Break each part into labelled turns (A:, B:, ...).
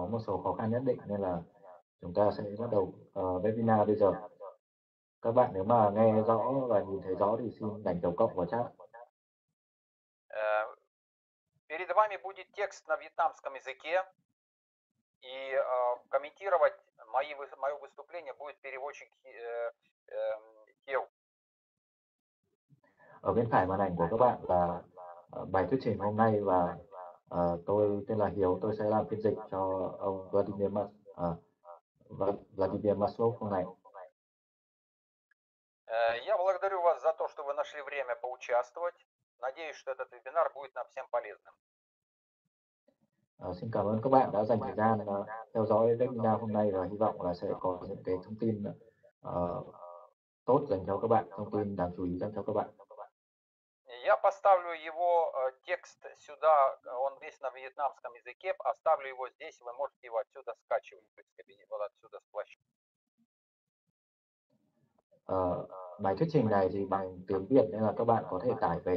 A: có một số khó khăn nhất định nên là chúng ta sẽ bắt đầu webinar bây giờ. Các bạn nếu mà nghe rõ và nhìn thấy rõ thì xin đánh dấu cộng vào chat.
B: Перед вами будет текст на вьетнамском языке, и комментировать мое выступление будет переводчик Hieu.
A: Ở bên phải màn ảnh của các bạn là bài thuyết trình hôm nay và tôi tên là Hiếu, tôi sẽ làm phiên dịch cho ông Vladimir Maslov hôm nay.
B: Я благодарю вас за то, что вы нашли время поучаствовать. Надеюсь, что этот вебинар будет нам всем полезным.
A: Xin cảm ơn các bạn đã dành thời gian theo dõi webinar hôm nay và hy vọng là sẽ có những cái thông tin tốt dành cho các bạn, thông tin đáng chú ý dành cho các bạn.
B: Я поставлю его текст сюда, он весь на вьетнамском языке, оставлю его здесь, вы можете его отсюда скачивать, из кабинета, вот отсюда с площадки.
A: Bài thuyết trình này thì bằng tiếng Việt nên là các bạn có thể tải về.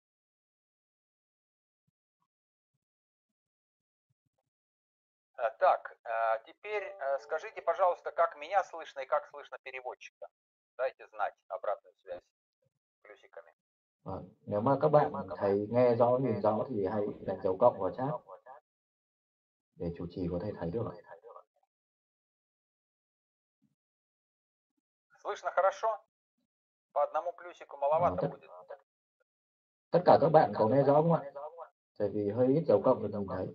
B: Так, теперь скажите, пожалуйста, как меня слышно и как слышно переводчика. Дайте знать обратную связь плюсиками.
A: Nếu mà các bạn thấy nghe rõ, nhìn rõ thì hãy đánh dấu cộng vào chat để chủ trì có thể thấy được.
B: Слышно хорошо? По одному плюсику маловато будет.
A: Tất cả các bạn có nghe rõ không ạ? Tại vì hơi ít dấu cộng được nhìn thấy.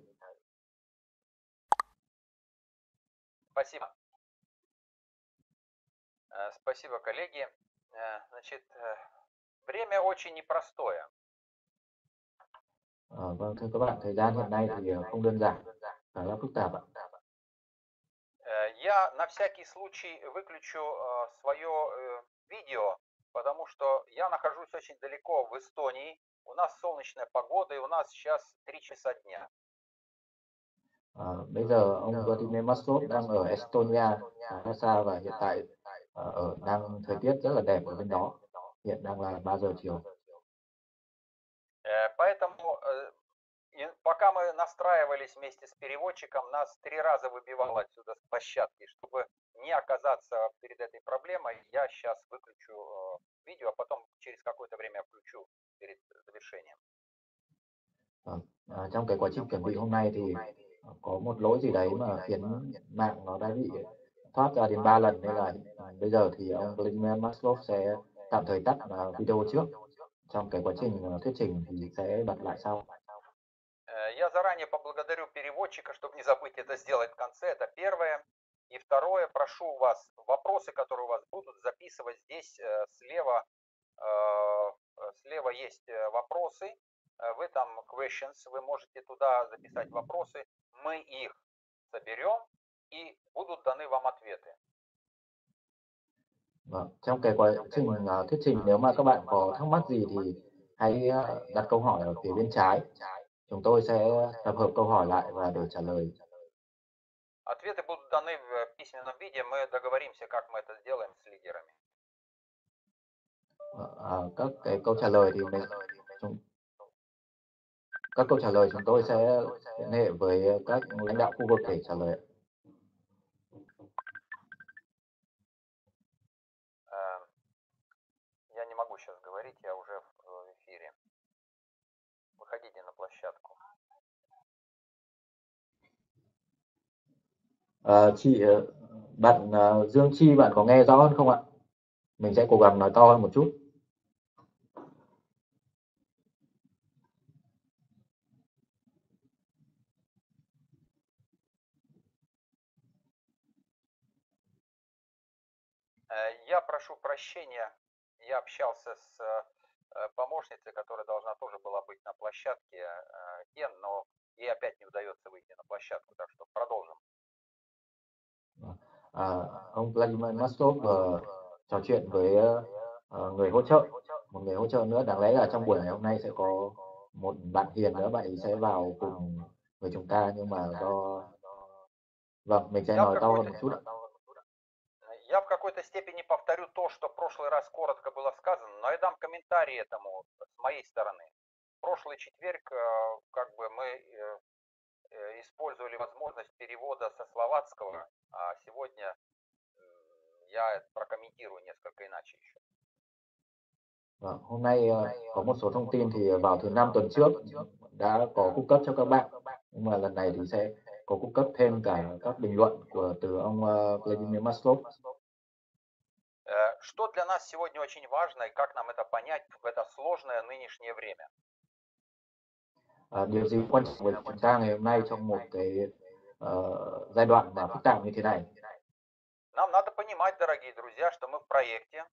B: Спасибо. Спасибо, коллеги. Значит, время очень непростое.
A: Vâng, thưa các bạn, thời gian hiện nay thì không đơn giản, khá là phức tạp ạ.
B: Я на всякий случай выключу свое видео, потому что я нахожусь очень далеко в Эстонии. У нас солнечная погода, и у нас сейчас 3 часа дня.
A: Bây giờ ông Vladimir Maslov đang ở Estonia, khá xa và hiện tại đang thời tiết rất là đẹp ở bên đó. Hiện đang là 3 giờ chiều.
B: Поэтому пока мы настраивались вместе с переводчиком, нас 3 раза выбивало отсюда с площадки. Чтобы не оказаться перед этой проблемой, я сейчас выключу видео, а потом через какое-то время включу перед завершением.
A: Trong cái quá trình chuẩn bị hôm nay thì có một lỗi gì đấy mà khiến mạng nó đã bị thoát ra đến 3 lần nên là bây giờ thì ông Vladimir Maslov sẽ tạm thời tắt video trước. Trong cái quá trình thuyết trình thì sẽ bật lại sau.
B: Я заранее поблагодарю переводчика, чтобы не забыть это сделать в конце. Это первое. И второе, прошу вас, вопросы, которые у вас будут, записывать здесь слева. Слева есть вопросы. Вы там questions, вы можете туда записать вопросы. Мы их соберем и будут даны вам ответы.
A: Trong cái quá trình thuyết trình, nếu mà các bạn có thắc mắc gì thì hãy đặt câu hỏi ở phía bên trái. Chúng tôi sẽ tập hợp câu hỏi lại và để trả lời.
B: Ответы будут даны в письменном виде. Мы договоримся, как мы это сделаем с лидерами.
A: Các cái câu trả lời thì các câu trả lời chúng tôi sẽ liên hệ với các lãnh đạo khu vực để trả lời.
B: Я не могу сейчас говорить, я уже в эфире. Выходите на площадку.
A: Bạn Dương Chi, bạn có nghe rõ hơn không ạ? Mình sẽ cố gắng nói to hơn một chút.
B: Я прошу прощения, я общался с помощницей, которая должна тоже была быть на площадке, но ей опять не удается выйти на площадку, так что продолжим.
A: Ông Vladimir Maslov trò chuyện với người hỗ trợ, một người hỗ trợ nữa. Đáng lẽ là trong buổi ngày hôm nay sẽ có một bạn Hiền nữa, bạn ấy sẽ vào cùng với chúng ta, nhưng mà mình sẽ nói to hơn một chút ạ.
B: Я в какой-то степени повторю то, что в прошлый раз коротко было сказано, но я дам комментарий этому с моей стороны. В прошлый четверг как бы мы использовали возможность перевода со словацкого, а сегодня я прокомментирую несколько иначе еще.
A: Vâng, hôm nay có một số thông tin thì vào thứ năm tuần trước đã có cung cấp cho các bạn, nhưng mà lần này thì sẽ có cung cấp thêm cả các bình luận từ ông Vladimir Maslov.
B: Что для нас сегодня очень важно и как нам это понять в это сложное нынешнее время?
A: Điều gì quan trọng với chúng ta ngày hôm nay trong một cái giai đoạn mà phức tạp như thế này?
B: Нам надо понимать, дорогие друзья, что мы в проекте,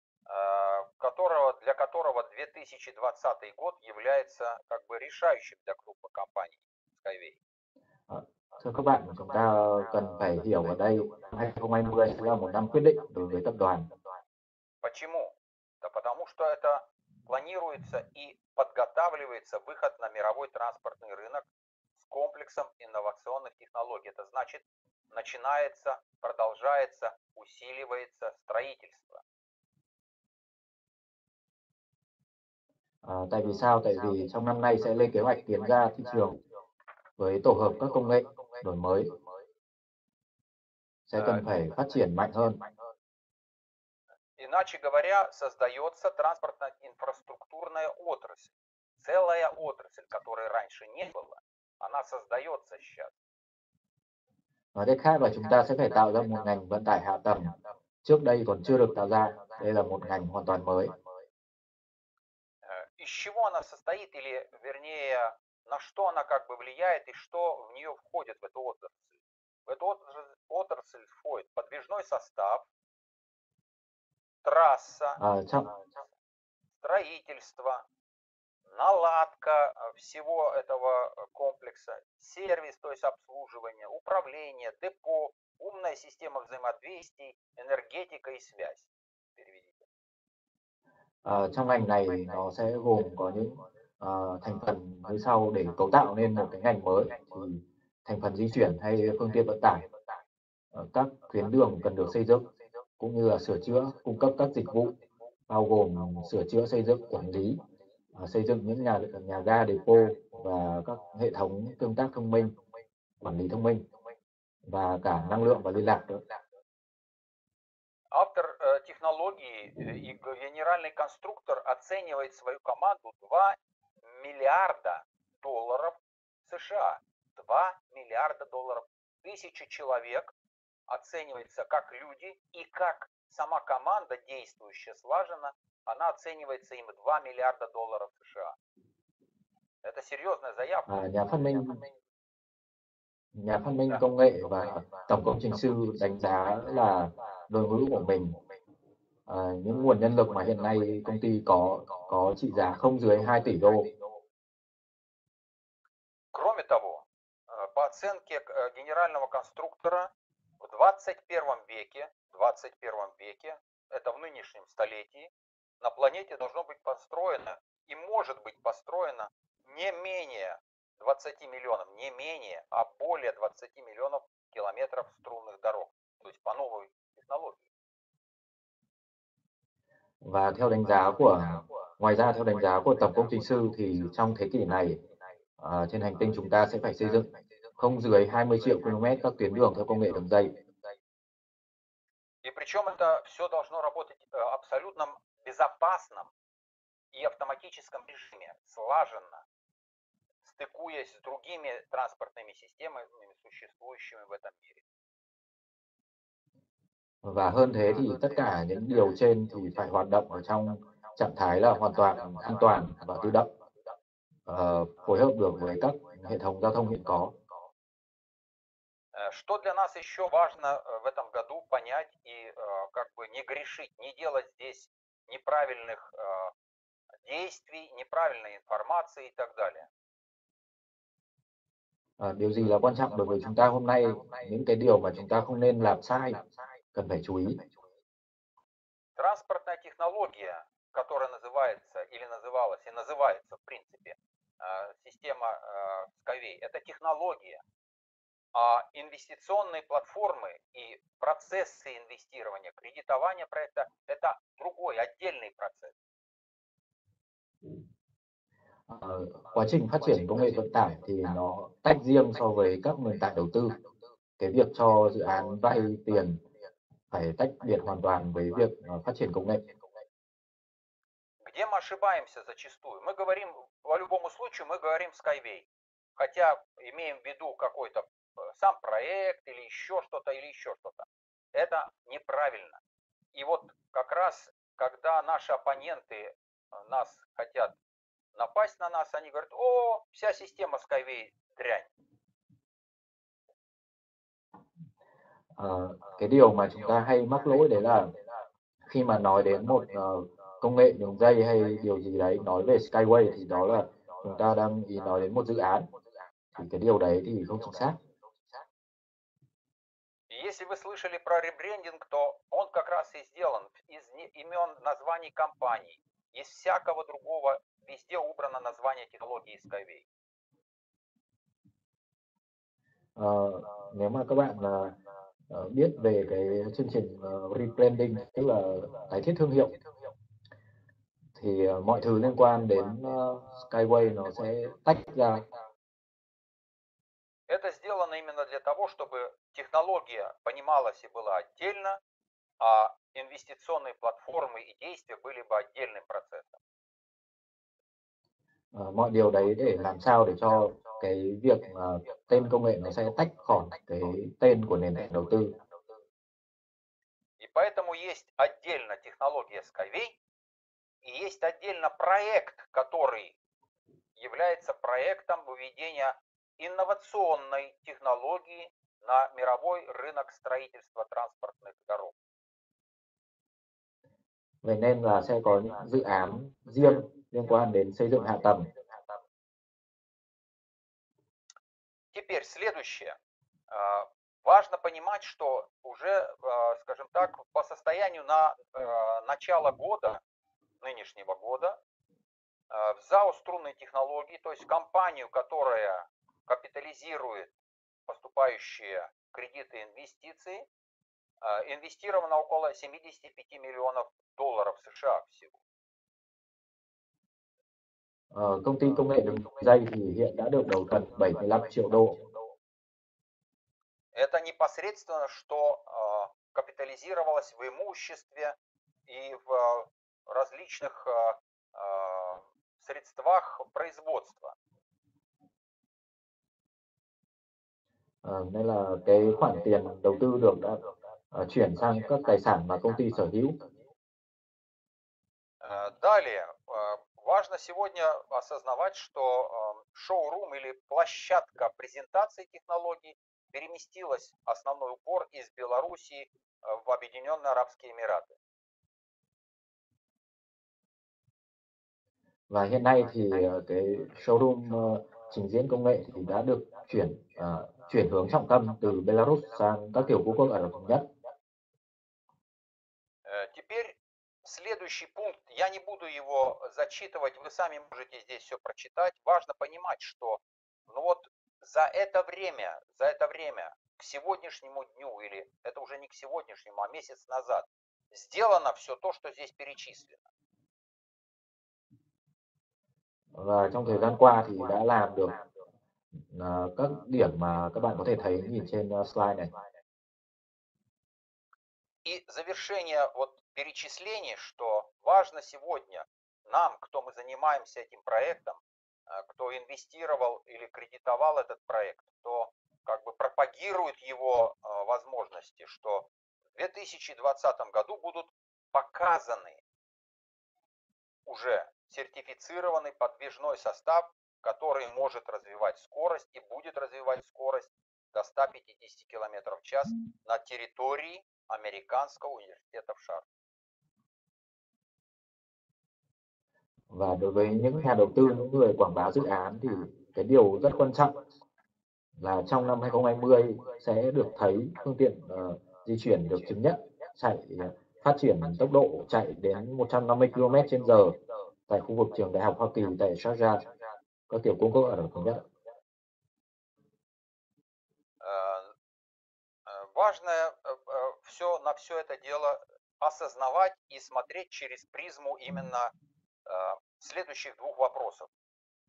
B: для которого 2020 год является как бы решающим для крупных компаний Skyway.
A: Thưa các bạn, chúng ta cần phải hiểu ở đây 2020 sẽ là một năm quyết định đối với tập đoàn.
B: Почему? Да потому что это планируется и подготавливается выход на мировой транспортный рынок с комплексом инновационных технологий. Это значит, начинается, продолжается, усиливается строительство.
A: Tại vì sao? Tại vì trong năm nay sẽ lên kế hoạch tiến ra thị trường với tổ hợp các công nghệ đổi mới, sẽ cần phải phát triển mạnh hơn.
B: Иначе говоря, создается транспортно-инфраструктурная отрасль. Целая отрасль, которой раньше не было, она создается сейчас.
A: Nói cách khác là chúng ta sẽ phải tạo ra một ngành vận tải hạ tầng trước đây còn chưa được tạo ra. Đây là một ngành hoàn toàn mới.
B: Из чего она состоит, или вернее, на что она как бы влияет и что в нее входит, в эту отрасль? В эту отрасль входит подвижной состав, трасса, строительство, наладка всего этого комплекса, сервис, то есть обслуживание, управление, депо, умная система взаимодействий, энергетика и связь. Переведите.
A: Trong ngành này nó sẽ gồm có những thành phần như sau để cấu tạo nên một cái ngành mới. Thì thành phần di chuyển hay phương tiện vận tải, các tuyến đường cần được xây dựng, cũng như là sửa chữa, cung cấp các dịch vụ bao gồm sửa chữa, xây dựng, quản lý, xây dựng những nhà ga depo và các hệ thống tương tác thông minh, quản lý thông minh và cả năng lượng và liên lạc nữa.
B: Автор технологии и генеральный конструктор оценивает свою команду 2 миллиарда долларов США. 2 миллиарда долларов. 1000 человек оценивается как люди, и как сама команда, действующая слаженно, она оценивается им 2 миллиарда долларов США. Это серьезная заявка.
A: Nhà phát minh công nghệ và tổng công trình sư đánh giá là đội ngũ của mình, những nguồn nhân lực mà hiện nay công ty có trị giá không dưới 2 tỷ đô.
B: Кроме того, по оценке генерального конструктора, в 21 веке, это в нынешнем столетии, на планете должно быть построено и может быть построено не менее 20 миллионов, не менее, а более 20 миллионов километров струнных дорог, то есть по новой технологии.
A: Và ngoài ra theo đánh giá của tổng công trình sư thì trong thế kỷ này trên hành tinh chúng ta sẽ phải xây dựng không dưới 20 triệu km các tuyến đường theo công nghệ đường dây.
B: И причем это все должно работать в абсолютном безопасном и автоматическом режиме, слаженно, стыкуясь с другими транспортными системами, существующими в этом мире.
A: Và hơn thế thì tất cả những điều trên thì phải hoạt động ở trong trạng thái là hoàn toàn an toàn và tự động, phối hợp được với các hệ thống giao thông hiện có.
B: Что для нас еще важно в этом году понять и как бы не грешить, не делать здесь неправильных действий, неправильной информации и так далее.
A: Điều gì là quan trọng đối với chúng ta hôm nay, những cái điều mà chúng ta không nên làm sai, cần phải chú ý.
B: Транспортная технология, которая называется или называлась и называется в принципе система Skyway, это технология. А инвестиционные платформы и процессы инвестирования, кредитования проекта – это другой, отдельный процесс.
A: Quá trình phát triển công nghệ vận tải thì nó tách riêng so với các nền tảng đầu tư. Cái việc cho dự án vay tiền phải tách biệt hoàn toàn với việc phát triển công nghệ.
B: Где мы ошибаемся зачастую? Мы говорим, по любому случаю мы говорим Skyway. Хотя имеем в виду какой-то сам проект или еще что-то, или еще что-то. Это неправильно. И вот как раз, когда наши оппоненты нас хотят напасть на нас, они говорят, о, вся система Skyway дрянь.
A: Cái điều mà chúng ta hay mắc lỗi đấy là khi mà nói đến một công nghệ đường dây hay điều gì đấy, nói về Skyway thì đó là chúng ta đang nói đến một dự án. Thì cái điều đấy thì không chính xác.
B: И если вы слышали про ребрендинг, то он как раз и сделан из имен названий компаний, из всякого другого, везде убрано название технологии Skyway.
A: Nếu mà các bạn biết về cái chương trình rebranding, tức là tái thiết thương hiệu, thì mọi thứ liên quan đến Skyway nó sẽ tách ra.
B: Это сделано именно для того, чтобы технология понималась и была отдельно, а инвестиционные платформы и действия были бы отдельным процессом.
A: Mọi điều đấy để làm sao để cho cái việc tên công nghệ nó sẽ tách khỏi cái tên của nền tảng đầu tư.
B: И поэтому есть отдельно технология Skyway, и есть отдельно проект, который является проектом выведения инновационной технологии на мировой рынок строительства транспортных дорог.
A: Vậy nên là sẽ có những dự án riêng liên quan đến xây dựng hạ tầng.
B: Теперь следующее. Важно понимать, что уже, скажем так, по состоянию на начало года, нынешнего года, в ЗАО «Струнные технологии», то есть компанию, которая капитализирует поступающие кредиты и инвестиции, инвестировано около 75 миллионов долларов США всего.
A: Công ty công nghệ đường dây thì hiện đã được đầu tư 75 triệu đô.
B: Это непосредственно, что капитализировалось в имуществе и в различных средствах производства.
A: Nên là cái khoản tiền đầu tư được đã chuyển sang các tài sản mà công ty sở hữu.
B: Далее, важно сегодня осознавать, что шоурум или площадка презентации технологий переместилась основной упор из Белоруссии в Объединенные Арабские Эмираты.
A: Và hiện nay thì cái showroom trình diễn công nghệ thì đã được chuyển hướng trọng tâm từ Belarus sang các tiểu vương quốc Ả Rập Thống Nhất.
B: Теперь следующий пункт, я не буду его зачитывать, вы сами можете здесь все прочитать. Важно понимать, что за это время к сегодняшнему дню, или это уже не к сегодняшнему, а месяц назад, сделано все то, что здесь перечислено.
A: Và trong thời gian qua thì đã làm được các điểm mà các bạn có thể thấy nhìn trên slide này.
B: И завершение перечислений, что важно сегодня нам, кто мы занимаемся этим проектом, кто инвестировал или кредитовал этот проект, кто как бы пропагирует его возможности, что в 2020 году будут показаны уже сертифицированный подвижной состав, который может развивать скорость и будет развивать скорость до 150 км в час на территории Американского университета в Шарджа.
A: Và đối với những nhà đầu tư, những người quảng bá dự án thì cái điều rất quan trọng là trong năm 2020 sẽ được thấy phương tiện di chuyển được chứng nhận phát triển tốc độ chạy đến 150 km/h tại khu vực trường đại học Hoa Kỳ tại Sharjah, các tiểu vương quốc Ả Rập Thống Nhất.
B: Важно на все это дело осознавать и смотреть через призму именно следующих двух вопросов.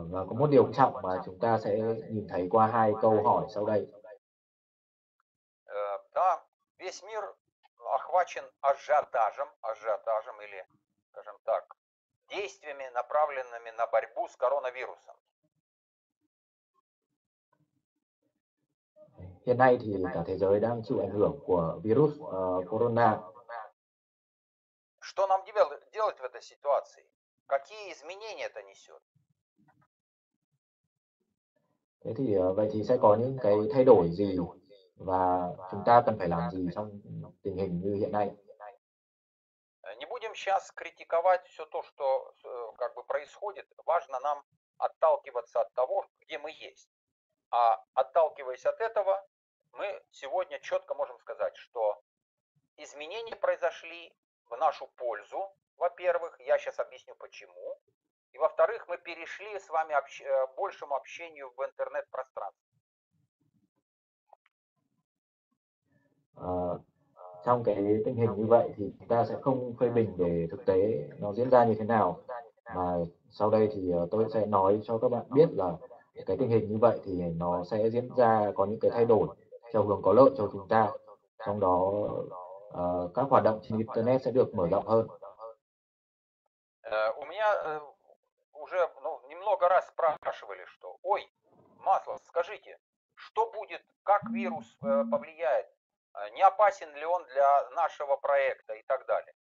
A: Và có một điều quan trọng mà chúng ta sẽ nhìn thấy qua hai câu hỏi sau đây.
B: Да, весь мир охвачен ажиотажем или, скажем так, действиями, направленными на борьбу с коронавирусом.
A: Hiện nay thì cả thế giới đang chịu ảnh hưởng của virus corona.
B: Что нам делать в этой ситуации? Какие изменения это несет?
A: Thế thì vậy thì sẽ có những cái thay đổi gì và chúng ta cần phải làm gì trong tình hình như hiện nay?
B: Не будем сейчас критиковать все то, что как бы происходит. Важно нам отталкиваться от того, где мы есть. А отталкиваясь от этого, мы сегодня четко можем сказать, что изменения произошли в нашу пользу, во-первых, я сейчас объясню почему, и во-вторых, мы перешли с вами к большему общению в интернет-пространстве.
A: Trong cái tình hình như vậy thì chúng ta sẽ không phê bình về thực tế nó diễn ra như thế nào, mà sau đây thì tôi sẽ nói cho các bạn biết là cái tình hình như vậy thì nó sẽ diễn ra có những cái thay đổi theo hướng có lợi cho chúng ta, trong đó các hoạt động trên internet sẽ được mở rộng hơn.
B: У меня уже немного раз спрашивали, что, ой, Маслов, скажите, что будет, как вирус повлияет, не опасен ли он для нашего проекта и так далее.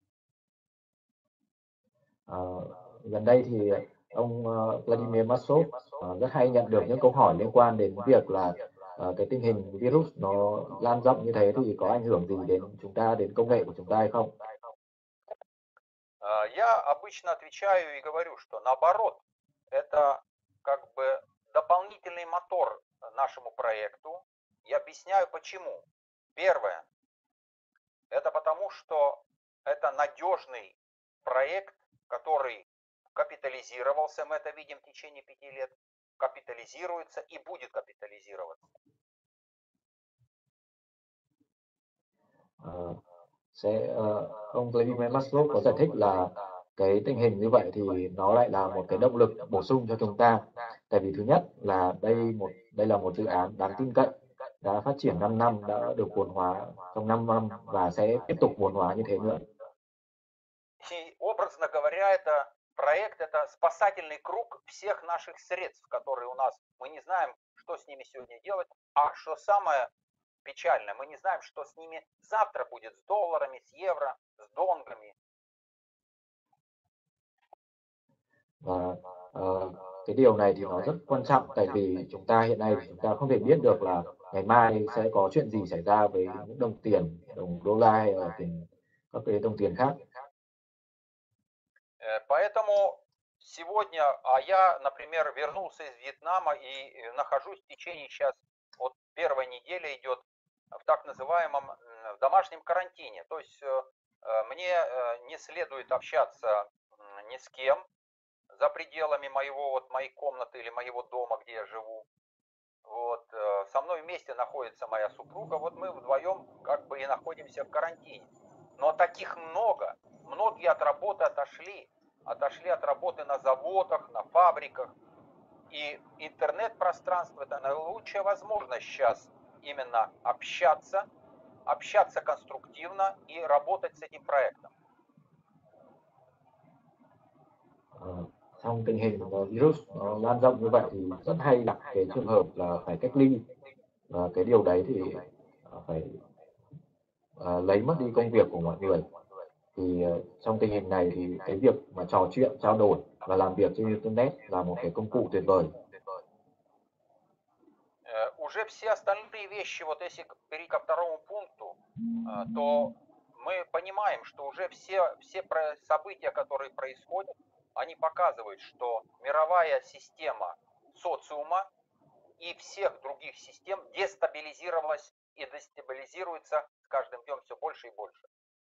A: Gần đây thì ông Vladimir Maslov rất hay nhận được những câu hỏi liên quan đến việc là cái tình hình virus nó lan rộng như thế thì có ảnh hưởng gì đến chúng ta, đến công nghệ của chúng ta hay không?
B: Я обычно отвечаю и говорю, что наоборот, это как бы дополнительный мотор нашему проекту. И объясняю почему. Первое, это потому, что это надежный проект, который капитализировался, мы это видим в течение 5 лет, капитализируется и будет капитализироваться.
A: Ông Vladimir Maslov có giải thích là cái tình hình như vậy thì nó lại là một cái động lực bổ sung cho chúng ta. Tại vì thứ nhất là đây là một dự án đáng tin cậy, đã phát triển 5 năm, đã được vốn hóa trong 5 năm và sẽ tiếp tục vốn hóa như thế nữa.
B: И, образно говоря, это проект, это спасательный круг всех наших средств, которые у нас, мы не знаем, что с ними сегодня делать, а что самое печальное, мы не знаем, что с ними завтра будет, с долларами, с евро, с донгами.
A: Và cái điều này thì nó rất quan trọng, tại vì chúng ta hiện nay chúng ta không thể biết được là ngày mai sẽ có chuyện gì xảy ra với những đồng tiền, đồng đô la hay là các cái đồng tiền khác.
B: Поэтому сегодня, я, например, вернулся из Вьетнама и нахожусь в течение сейчас, вот первая неделя идет в так называемом домашнем карантине. То есть мне не следует общаться ни с кем за пределами моей комнаты или моего дома, где я живу. Вот. Со мной вместе находится моя супруга, вот мы вдвоем как бы и находимся в карантине. Но таких много. Многие от работы отошли от работы на заводах, на фабриках. И интернет-пространство – это наилучшая возможность сейчас именно общаться конструктивно и работать с этим проектом.
A: Trong tình hình virus nó lan rộng như vậy thì rất hay gặp cái trường hợp là phải cách ly, và cái điều đấy thì phải lấy mất đi công việc của mọi người. Thì trong tình hình này thì cái việc mà trò chuyện, trao đổi và làm việc trên internet là một cái công cụ tuyệt vời.
B: Уже все остальные вещи, вот если перейти ко второму пункту, то мы понимаем, что уже все события, которые происходят, они показывают, что мировая система социума и всех других систем дестабилизировалась и дестабилизируется с каждым днем все больше и больше.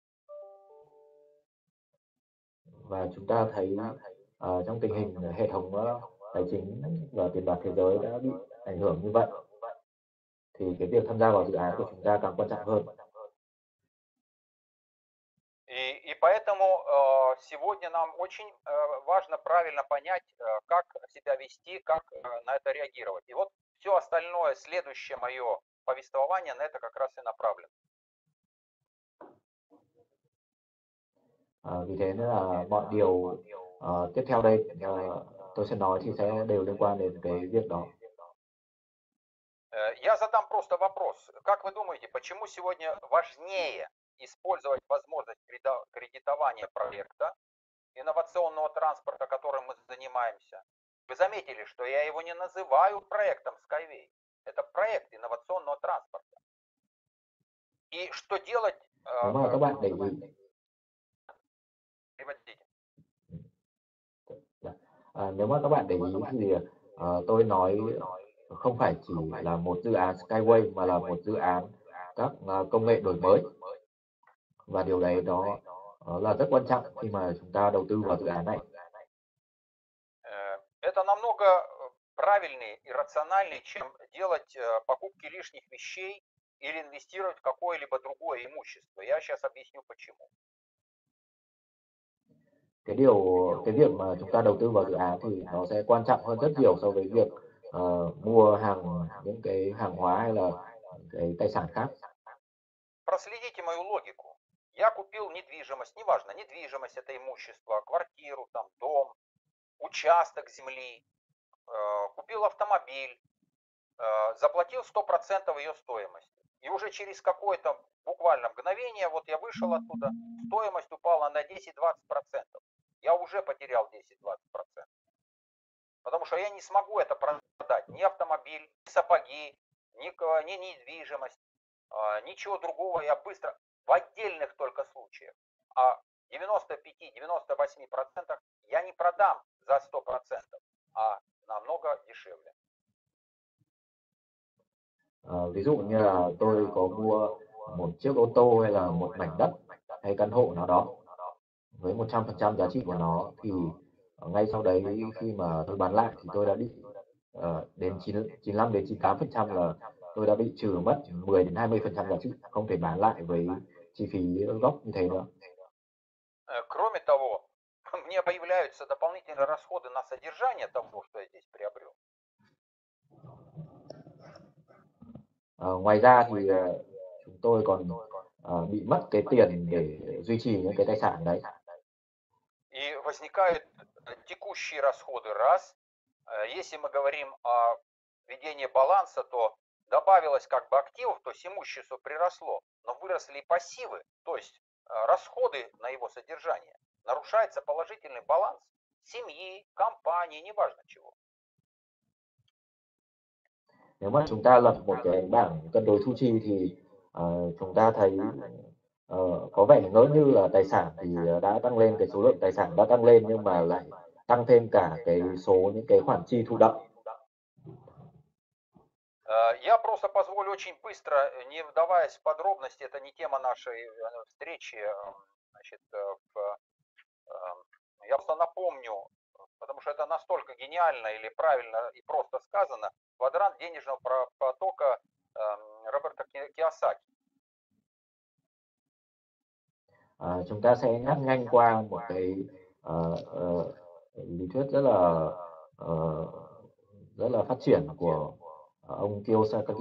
A: Và chúng ta thấy trong tình hình hệ thống tài chính và tiền bạc thế giới đã bị ảnh hưởng như vậy, thì cái việc tham gia vào dự án của chúng ta càng quan trọng hơn.
B: И И поэтому сегодня нам очень важно правильно понять, как себя вести, как на это реагировать. И вот все остальное, следующее мое повествование на это как раз и направлено.
A: Vì thế nên là mọi điều tiếp theo đây tôi sẽ nói thì sẽ đều liên quan đến cái việc đó.
B: Я задам просто вопрос. Как вы думаете, почему сегодня важнее использовать возможность кредитования проекта, инновационного транспорта, которым мы занимаемся? Вы заметили, что я его не называю проектом Skyway. Это проект инновационного транспорта. И что делать?
A: Nếu mà các bạn để ý,
B: Приводите.
A: nếu mà các bạn để ý thì tôi nói không phải chỉ là một dự án Skyway mà là một dự án các công nghệ đổi mới. Và điều đấy đó là rất quan trọng khi mà chúng ta đầu tư vào dự án này.
B: Это намного правильнее и рациональнее, чем делать покупки лишних вещей или инвестировать в какое-либо другое имущество. Я сейчас объясню почему.
A: Cái việc mà chúng ta đầu tư vào dự án thì nó sẽ quan trọng hơn rất nhiều so với việc mua những cái hàng hóa hay là cái tài sản khác.
B: Проследите мою логику. Я купил недвижимость, неважно, недвижимость это имущество, квартиру, там, дом, участок земли, купил автомобиль, заплатил 100% ее стоимости. И уже через какое-то буквально мгновение, вот я вышел оттуда, стоимость упала на 10-20%. Я уже потерял 10-20%. Потому что я не смогу это продать. Ни автомобиль, ни сапоги, ни недвижимость, ничего другого я быстро, в отдельных только случаях. А в 95-98% я не продам за 100%, а намного дешевле.
A: Ví dụ như là tôi có mua một chiếc ô tô hay là một mảnh đất hay căn hộ nào đó với 100% giá trị của nó, thì ngay sau đấy khi mà tôi bán lại thì tôi đã bị đến 95 đến 98% là tôi đã bị trừ mất 10 đến 20% giá trị, không thể bán lại với chi phí gốc như thế nữa.
B: Кроме того, мне появляются дополнительные расходы на содержание того, что я здесь приобрел.
A: Ngoài ra thì chúng tôi còn bị mất cái tiền để duy trì những cái tài sản đấy.
B: И возникают текущие расходы. Раз. Если мы говорим о ведении баланса, то добавилось как бы активов, то есть имущество приросло, но выросли и пассивы, то есть расходы на его содержание. Нарушается положительный баланс семьи, компании, неважно чего.
A: Nếu mà chúng ta lập một cái bảng cân đối thu chi thì chúng ta thấy có vẻ ngỡ như là tài sản thì đã tăng lên, cái số lượng tài sản đã tăng lên, nhưng mà lại tăng thêm cả cái số những cái khoản chi thụ động.
B: Я просто позволю очень быстро, не вдаваясь в подробности, это не тема нашей встречи, значит, я просто напомню, потому что это настолько гениально или правильно и просто сказано, квадрант денежного потока Роберта Кийосаки.
A: Chúng ta sẽ nhắc nhanh qua một cái lý thuyết rất là phát triển của ông Kiyosaki.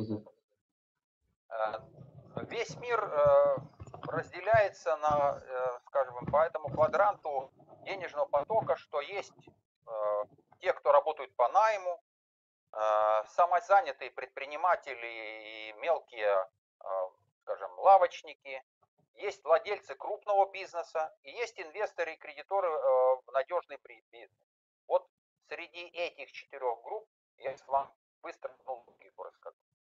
B: Весь мир разделяется на, скажем, по этому квадранту денежного потока, что есть те, кто работают по найму, самозанятые предприниматели и мелкие, скажем, лавочники, есть владельцы крупного бизнеса и есть инвесторы и кредиторы в надежный бизнес. Вот среди этих 4 групп я вам быстро логику расскажу.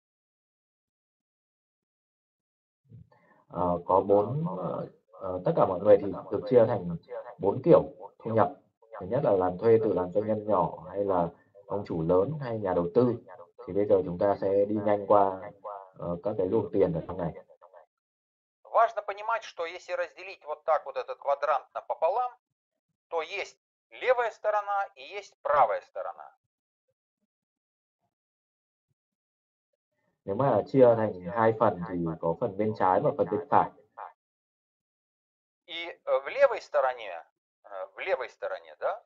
A: Tất cả mọi người thì được chia thành 4 kiểu thu nhập. Thứ nhất là làm thuê, tự làm doanh nhân nhỏ, hay là ông chủ lớn, hay nhà đầu tư. Thì bây giờ chúng ta sẽ đi nhanh qua các cái luồng tiền ở trong này.
B: Важно понимать, что если разделить вот так вот этот квадрант напополам, то есть левая сторона и есть правая сторона.
A: Nếu mà chia thành hai phần thì có phần bên trái và phần bên phải.
B: И в левой стороне, да,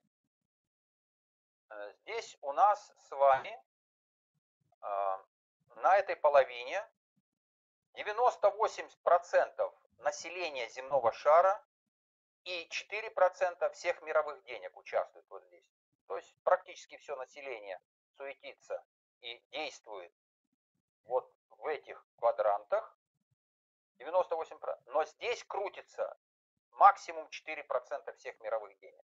B: здесь у нас с вами на этой половине 98% населения земного шара и 4% всех мировых денег участвуют вот здесь. То есть практически все население суетится и действует вот в этих квадрантах, 98%. Но здесь крутится максимум 4% всех мировых денег.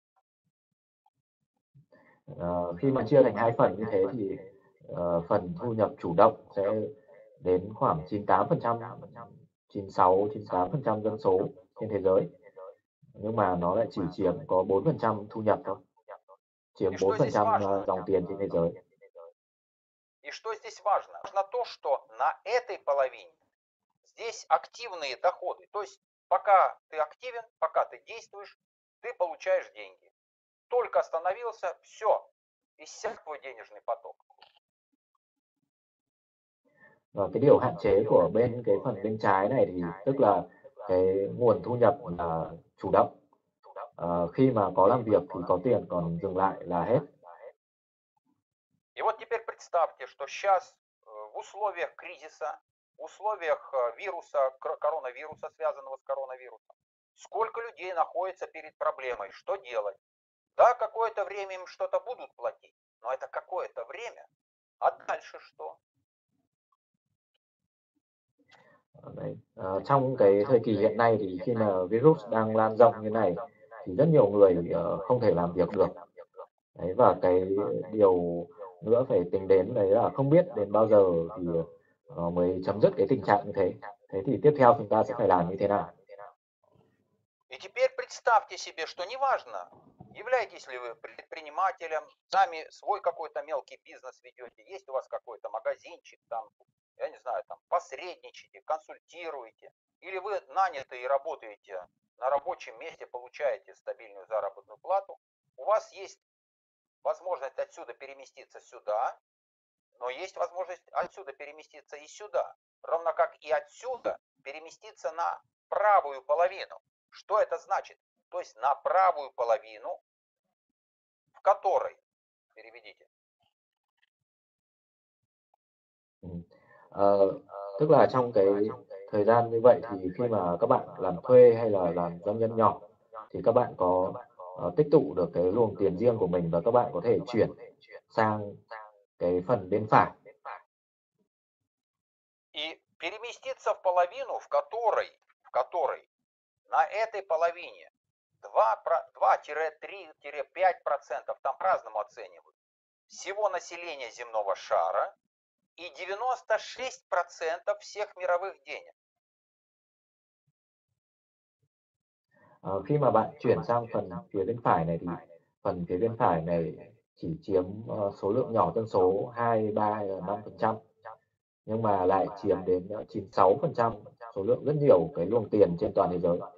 A: Khi mà chia thành hai phần như thế thì phần thu nhập chủ động sẽ đến khoảng 98%, 96, 98% dân số trên thế giới. Nhưng mà nó lại chỉ chiếm có 4% thu nhập thôi, chiếm 4% dòng tiền trên thế giới.
B: И что здесь важно? Важно то, что на этой половине здесь активные доходы. То есть пока ты активен, пока ты действуешь, ты получаешь деньги. Только остановился, все, иссяк твой денежный поток.
A: Và cái điều hạn chế của cái phần bên trái này thì tức là cái nguồn thu nhập là chủ động. Khi mà có làm việc thì có tiền, còn dừng lại là hết.
B: И вот теперь представьте, что сейчас в условиях кризиса, в условиях вируса, коронавируса, связанного с коронавирусом, сколько людей находится перед проблемой, что делать? Да, какое-то время им что-то будут платить, но это какое-то время. А дальше что?
A: Đấy. Trong cái thời kỳ hiện nay thì khi mà virus đang lan rộng như này thì rất nhiều người không thể làm việc được. Đấy, và cái điều nữa phải tính đến đấy là không biết đến bao giờ thì mới chấm dứt cái tình trạng như thế. Thế thì tiếp theo chúng ta sẽ phải làm như thế nào?
B: И теперь представьте себе, что неважно, являетесь ли вы предпринимателем, сами свой какой-то мелкий бизнес ведете, есть у вас какой-то магазинчик, там, я не знаю, там, посредничаете, консультируете, или вы наняты и работаете на рабочем месте, получаете стабильную заработную плату, у вас есть возможность отсюда переместиться сюда, но есть возможность отсюда переместиться и сюда, равно как и отсюда переместиться на правую половину. Что это значит? То есть на правую половину, в которой, переведите.
A: Tức là trong cái thời gian như vậy thì khi mà các bạn làm thuê hay là làm doanh nhân nhỏ thì các bạn có tích tụ được cái luồng tiền riêng của mình và các bạn có thể chuyển sang cái phần bên phải.
B: И переместиться в половину, в которой на этой половине 2-3-5%, там по-разному оценивают, всего населения земного шара и 96% всех mировых денег.
A: Khi mà bạn chuyển sang phần phía bên phải này thì phần phía bên phải này chỉ chiếm số lượng nhỏ dân số 2, 3 hay là 5%, nhưng mà lại chiếm đến 96% số lượng rất nhiều cái luồng tiền trên toàn thế giới.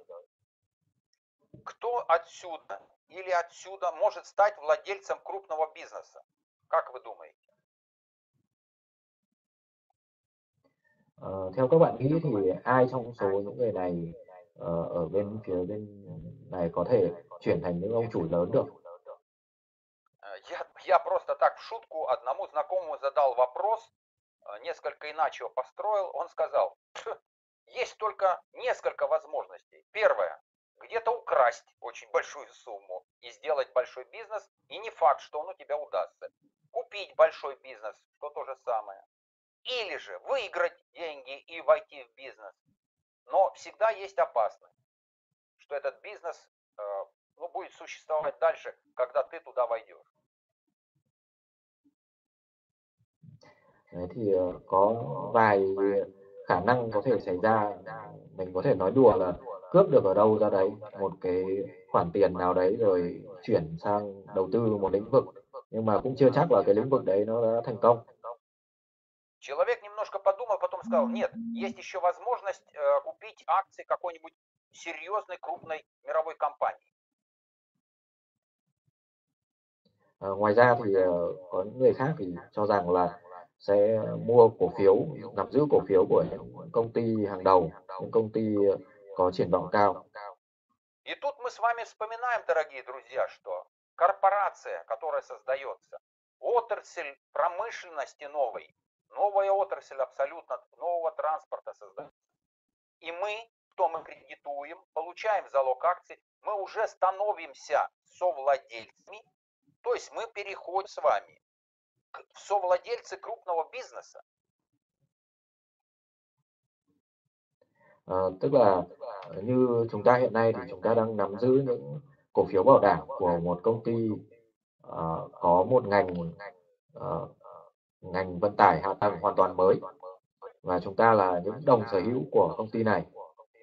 B: Кто отсюда или отсюда может стать владельцем крупного бизнеса? Как вы думаете?
A: Theo các bạn nghĩ thì ai trong số những người này ở phía bên này có thể chuyển thành những ông chủ lớn được?
B: Я просто так в шутку одному знакомому задал вопрос, несколько иначе его построил. Он сказал, есть только несколько возможностей. Первое, где-то украсть очень большую сумму и сделать большой бизнес, и не факт, что он у тебя удастся. Купить большой бизнес, что то же самое. Или же выиграть деньги и войти в бизнес. Но всегда есть опасность, что этот бизнес будет существовать дальше, когда ты туда войдешь.
A: Đấy thì có vài khả năng có thể xảy ra. Mình có thể nói đùa là cướp được ở đâu ra đấy một cái khoản tiền nào đấy rồi chuyển sang đầu tư một lĩnh vực, nhưng mà cũng chưa chắc là cái lĩnh vực đấy nó đã thành công.
B: Человек немножко подумал, потом сказал, нет, есть еще возможность купить акции какой-нибудь серьезной крупной мировой компании.
A: Ngoài ra thì có những người khác thì cho rằng là sẽ mua cổ phiếu, nắm giữ cổ phiếu của những công ty hàng đầu, những công ty có triển vọng cao.
B: с вами вспоминаем, дорогие друзья, что корпорация, которая создается, отрасль промышленности новой, новая отрасль абсолютно нового транспорта создается. И мы, кто мы кредитуем, получаем залог акций, мы уже становимся совладельцами, то есть мы переходим с вами в совладельцы крупного бизнеса.
A: Tức là như chúng ta hiện nay thì chúng ta đang nắm giữ những cổ phiếu bảo đảm của một công ty có một ngành vận tải hạ tầng hoàn toàn mới, và chúng ta là những đồng sở hữu của công ty này.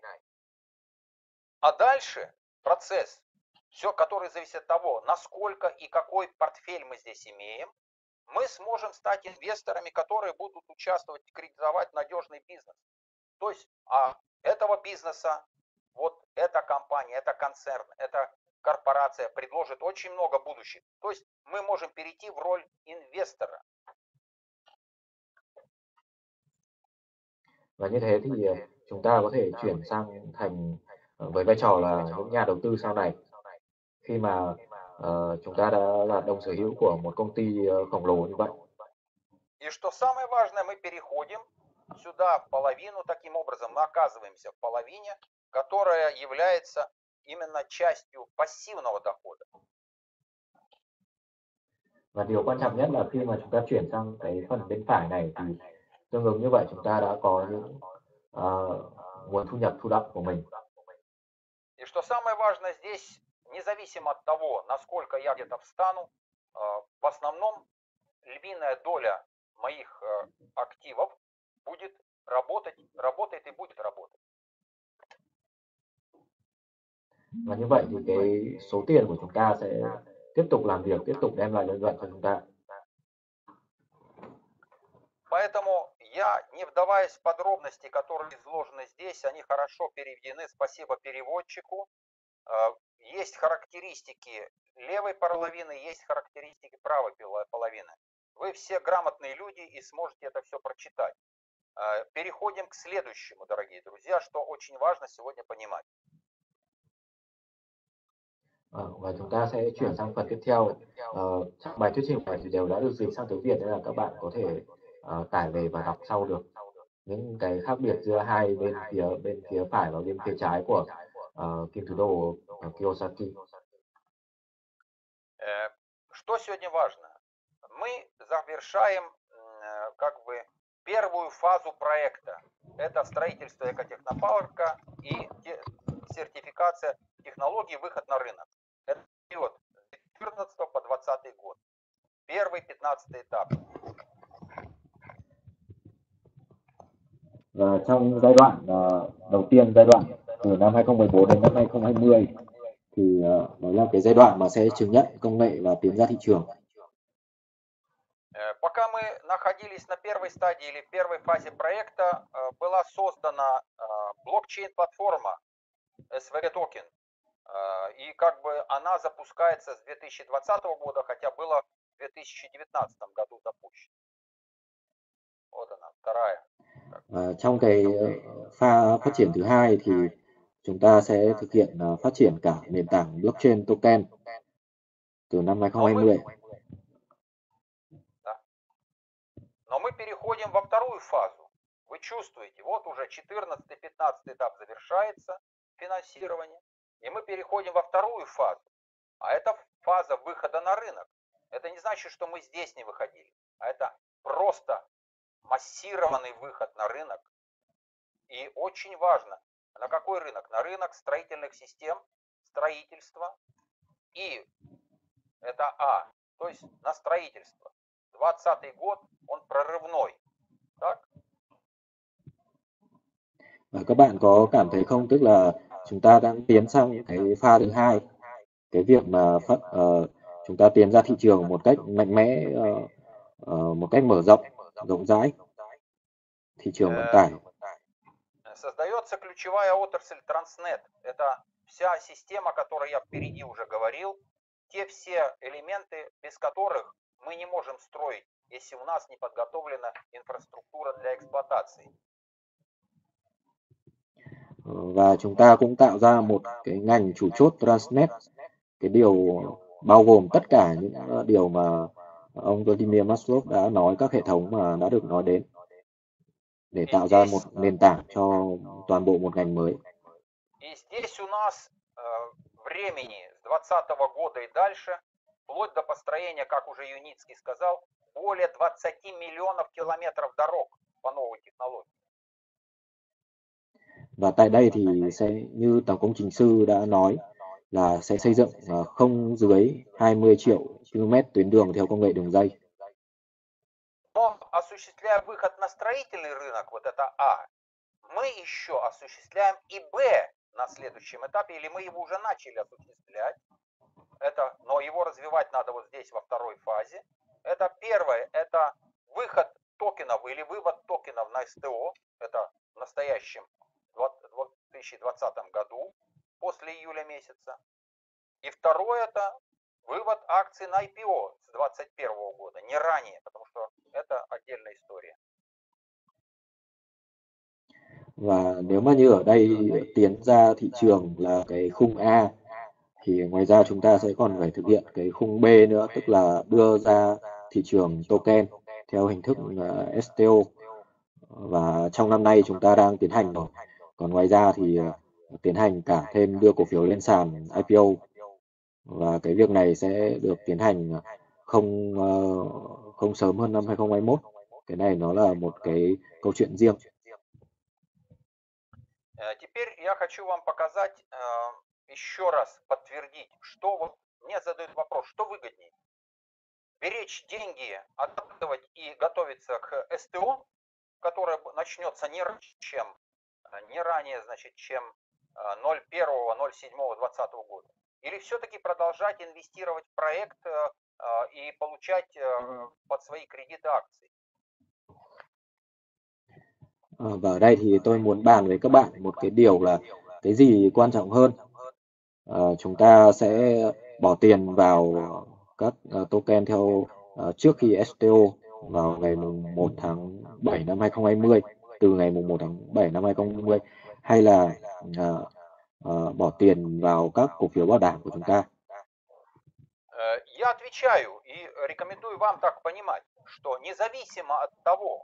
B: А дальше процесс, все, который зависит от того, насколько и какой портфель мы здесь имеем, мы сможем стать инвесторами, которые будут участвовать и кредитовать надежный бизнес. То есть этого бизнеса, вот эта компания, это концерн, эта корпорация предложит очень много будущих. То есть мы можем перейти в роль инвестора.
A: Và như thế thì chúng ta có thể chuyển sang thành với vai trò là những nhà đầu tư sau này, khi mà chúng ta đã là đồng sở hữu của một công ty khổng lồ như vậy.
B: И что самое важное, мы переходим сюда в половину, таким образом мы оказываемся в половине, которая является именно частью пассивного дохода.
A: Và điều quan trọng nhất là khi mà chúng ta chuyển sang cái phần bên phải này thì tương ứng như vậy chúng ta đã có những nguồn thu nhập thụ động của mình.
B: И что самое важное здесь, независимо от того, насколько я где-то встану, в основном львиная доля моих активов будет работает и будет работать.
A: Và như vậy thì cái số tiền của chúng ta sẽ tiếp tục làm việc, tiếp tục đem lại lợi nhuận cho chúng ta.
B: Поэтому я, не вдаваясь в подробности, которые изложены здесь, они хорошо переведены, спасибо переводчику. Есть характеристики левой половины, есть характеристики правой половины. Вы все грамотные люди и сможете это все прочитать. Переходим к следующему, дорогие друзья, что очень важно сегодня понимать.
A: Và chúng ta sẽ chuyển sang phần tiếp theo. Trong bài thuyết trình này thì đều đã được dịch sang tiếng Việt, nên là các bạn có thể tải về và đọc sau được những cái khác biệt giữa hai bên phía phải và bên phía trái của kim thủ đồ Kiyosaki.
B: Что сегодня важно? Мы завершаем как бы первую фазу проекта. Это строительство экотехнопарка и сертификация технологий, выход на рынок. Это период с 2014 по 2020 год. Первый 15 этап.
A: Và trong giai đoạn đầu tiên, giai đoạn từ năm 2014 đến năm 2020 thì đó là cái giai đoạn mà sẽ chứng nhận công nghệ và tiến ra thị trường.
B: Пока мы находились на первой стадии или первой фазе проекта, была создана блокчейн-платформа SVG токен. И как бы она запускается с 2020 года, хотя было в 2019 году запущено. Вот она, вторая.
A: Trong cái pha phát triển thứ hai thì chúng ta sẽ thực hiện phát triển cả nền tảng blockchain token từ năm 2020.
B: Но мы переходим во вторую фазу. Вы чувствуете, вот уже 14-15 этап завершается финансирование, и мы переходим во вторую фазу. А это фаза выхода на рынок. Это не значит, что мы здесь не выходили, а это просто массированный выход на рынок. И очень важно, на какой рынок? На рынок строительных систем, строительства. И это то есть на строительство. 2020 год, он прорывной. Так?
A: Và các bạn có cảm thấy không, tức là chúng ta đang tiến sang cái pha thứ hai, cái việc mà chúng ta tiến ra thị trường một cách mạnh mẽ, một cách mở rộng rãi thị trường vận tải.
B: Создается ключевая отрасль Transnet. Это вся система, о которой я впереди уже говорил. Те все элементы, без которых мы не можем строить, если у нас не подготовлена инфраструктура для эксплуатации.
C: và chúng ta cũng tạo ra một cái ngành chủ chốt Transnet. Cái điều bao gồm tất cả những điều mà ông Vladimir Maslow đã nói, các hệ thống mà đã được nói đến, để
B: И
C: tạo ra một
B: здесь,
C: nền tảng cho toàn bộ một ngành mới.
B: и здесь у нас времени с 2020 года и дальше, вплоть до построения, как уже Юницкий сказал, более 20 миллионов километров дорог по новой технологии.
C: Và tại đây thì sẽ, như Tổng công trình sư đã nói, là sẽ xây dựng không dưới 20 triệu km tuyến đường theo công nghệ đường dây.
B: Но осуществляя выход на строительный рынок, вот это А, мы еще осуществляем и Б на следующем этапе, или мы его уже начали осуществлять. Но его развивать надо вот здесь во второй фазе. Это первое, это выход токенов или вывод токенов на СТО. Это в настоящем 2020 году, после июля месяца. И второе, это вывод акций на IPO с 2021 года, не ранее, потому что это отдельная история.
C: Và nếu mà như ở đây tiến ra thị trường là cái khung A, thì ngoài ra chúng ta sẽ còn phải thực hiện cái khung B nữa, tức là đưa ra thị trường token theo hình thức STO. Và trong năm nay chúng ta đang tiến hành rồi. Còn ngoài ra thì tiến hành cả thêm đưa cổ phiếu lên sàn IPO. Và cái việc này sẽ được tiến hành không sớm hơn năm 2021. Cái này nó là một cái câu chuyện riêng.
B: Теперь я хочу вам показать, еще раз подтвердить, что вот мне задают вопрос, что выгоднее? Беречь деньги, откладывать и готовиться к СТО, которое начнется не ранее, значит, чем 01.07.2020 года. Или все-таки продолжать инвестировать в проект и получать под свои кредиты акции?
C: Và ở đây thì tôi muốn bàn với các bạn một cái điều là cái gì quan trọng hơn. Chúng ta sẽ bỏ tiền vào các token theo trước khi STO vào ngày 1 tháng 7 năm 2020, từ ngày 1 tháng 7 năm 2020, hay là bỏ tiền vào các cổ phiếu bảo đảm của chúng ta.
B: Я отвечаю и рекомендую вам так понимать, что независимо от того,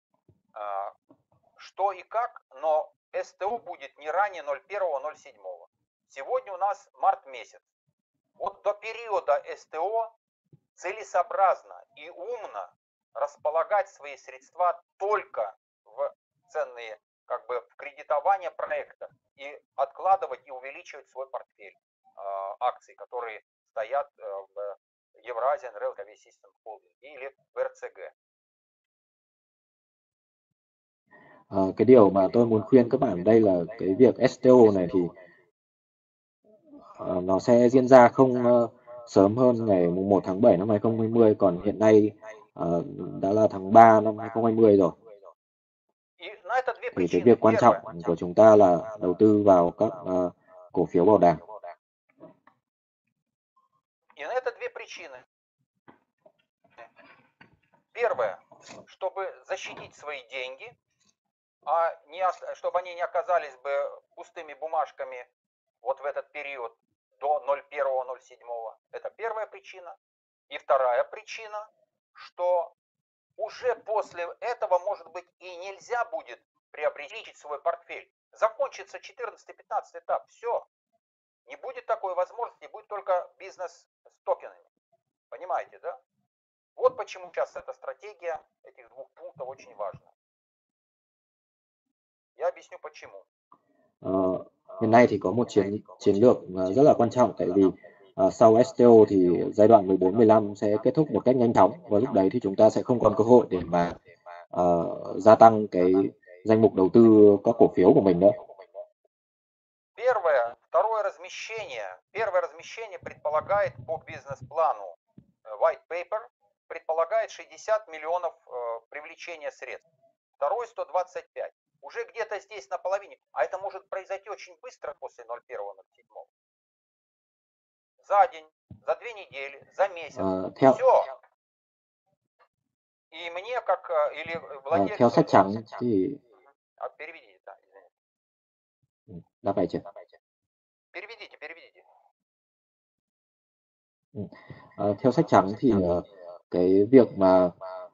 B: что и как, но СТО будет не ранее 01.07. Сегодня у нас март месяц. Вот до периода СТО целесообразно и умно располагать свои средства только в ценные, как бы в кредитование проекта и откладывать и увеличивать свой портфель акций, которые стоят в Eurasian Railway System Holding или в РЦГ.
C: Cái điều mà tôi muốn khuyên các bạn ở đây là cái việc STO này thì nó sẽ diễn ra không sớm hơn ngày 1 tháng 7 năm 2020, còn hiện nay đã là tháng 3 năm 2020 rồi. Thì cái việc quan trọng của chúng ta là đầu tư vào các cổ phiếu bảo đảm.
B: И на это две причины. Первое, чтобы защитить свои деньги, чтобы они не оказались бы пустыми бумажками вот в этот период до 01.07. Это первая причина. И вторая причина, что уже после этого, может быть, и нельзя будет приобрести свой портфель. Закончится 14-15 этап. Все. Не будет такой возможности, будет только бизнес с токенами. Понимаете, да? Вот почему сейчас эта стратегия этих двух пунктов очень важна. Я объясню почему.
C: Hiện nay thì có một chiến lược rất là quan trọng, tại vì sau STO thì giai đoạn 14-15 sẽ kết thúc một cách nhanh chóng, và lúc đấy thì chúng ta sẽ không còn cơ hội để mà gia tăng cái danh mục đầu tư các cổ phiếu của mình nữa.
B: Первое размещение предполагает по бизнес-плану white paper, предполагает 60 миллионов привлечения средств. Второй 125. Уже где-то здесь на половине. А это может произойти очень быстро после 01.07. За день, за 2 недели, за месяц. Все. И мне как или владельцу...
C: Theo sách trắng thì
B: Переведите, да, извините.
C: Давайте.
B: Переведите.
C: Theo sách trắng thì cái việc mà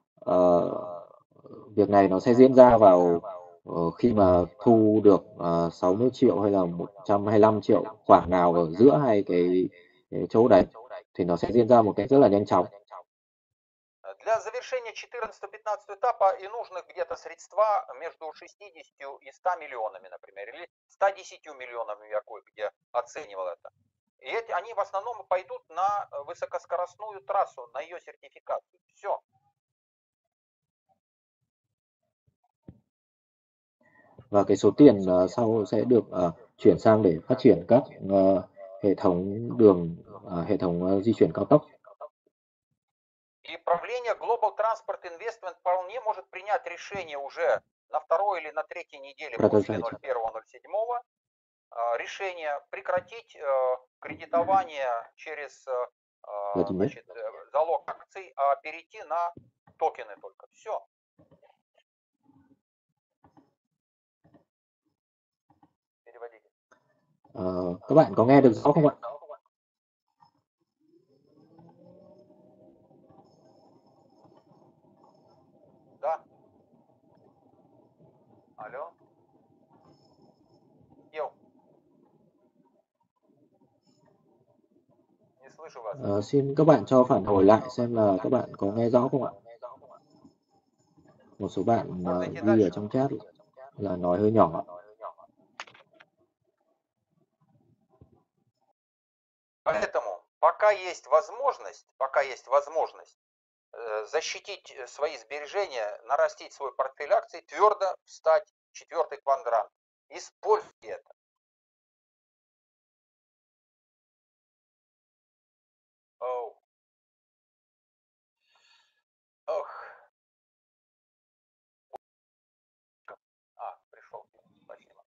C: việc này nó sẽ diễn ra vào khi mà thu được 60 triệu hay là 125 triệu, khoảng nào ở giữa hai cái chỗ đấy thì nó sẽ diễn ra một cách rất là nhanh chóng.
B: Для завершения 14-15 этапа и нужны где-то средства между 60 и 100 миллионами, например, или 110 миллионами, я кое-где оценивал это. И они в основном пойдут на высокоскоростную трассу, на ее сертификацию. Все.
C: Và cái số tiền sau sẽ được chuyển sang để phát triển các hệ thống đường, hệ thống di chuyển cao tốc.
B: И правление Global Transport Investment вполне может принять решение уже на второй или на третьей неделе после 01.07 решение прекратить кредитование через значит, залог акций, а перейти на токены только. Все. Переводите.
C: Các bạn có nghe được rõ không ạ?
B: Да. Алло. Ел. Не слышу вас.
C: Xin các bạn cho phản hồi lại xem là các bạn có nghe rõ không ạ? Một số bạn ghi ở trong chat là nói hơi nhỏ ạ.
B: Поэтому пока есть возможность защитить свои сбережения, нарастить свой портфель акций, твердо встать в четвертый квадрант. Используйте это. Ох. Пришел. Спасибо.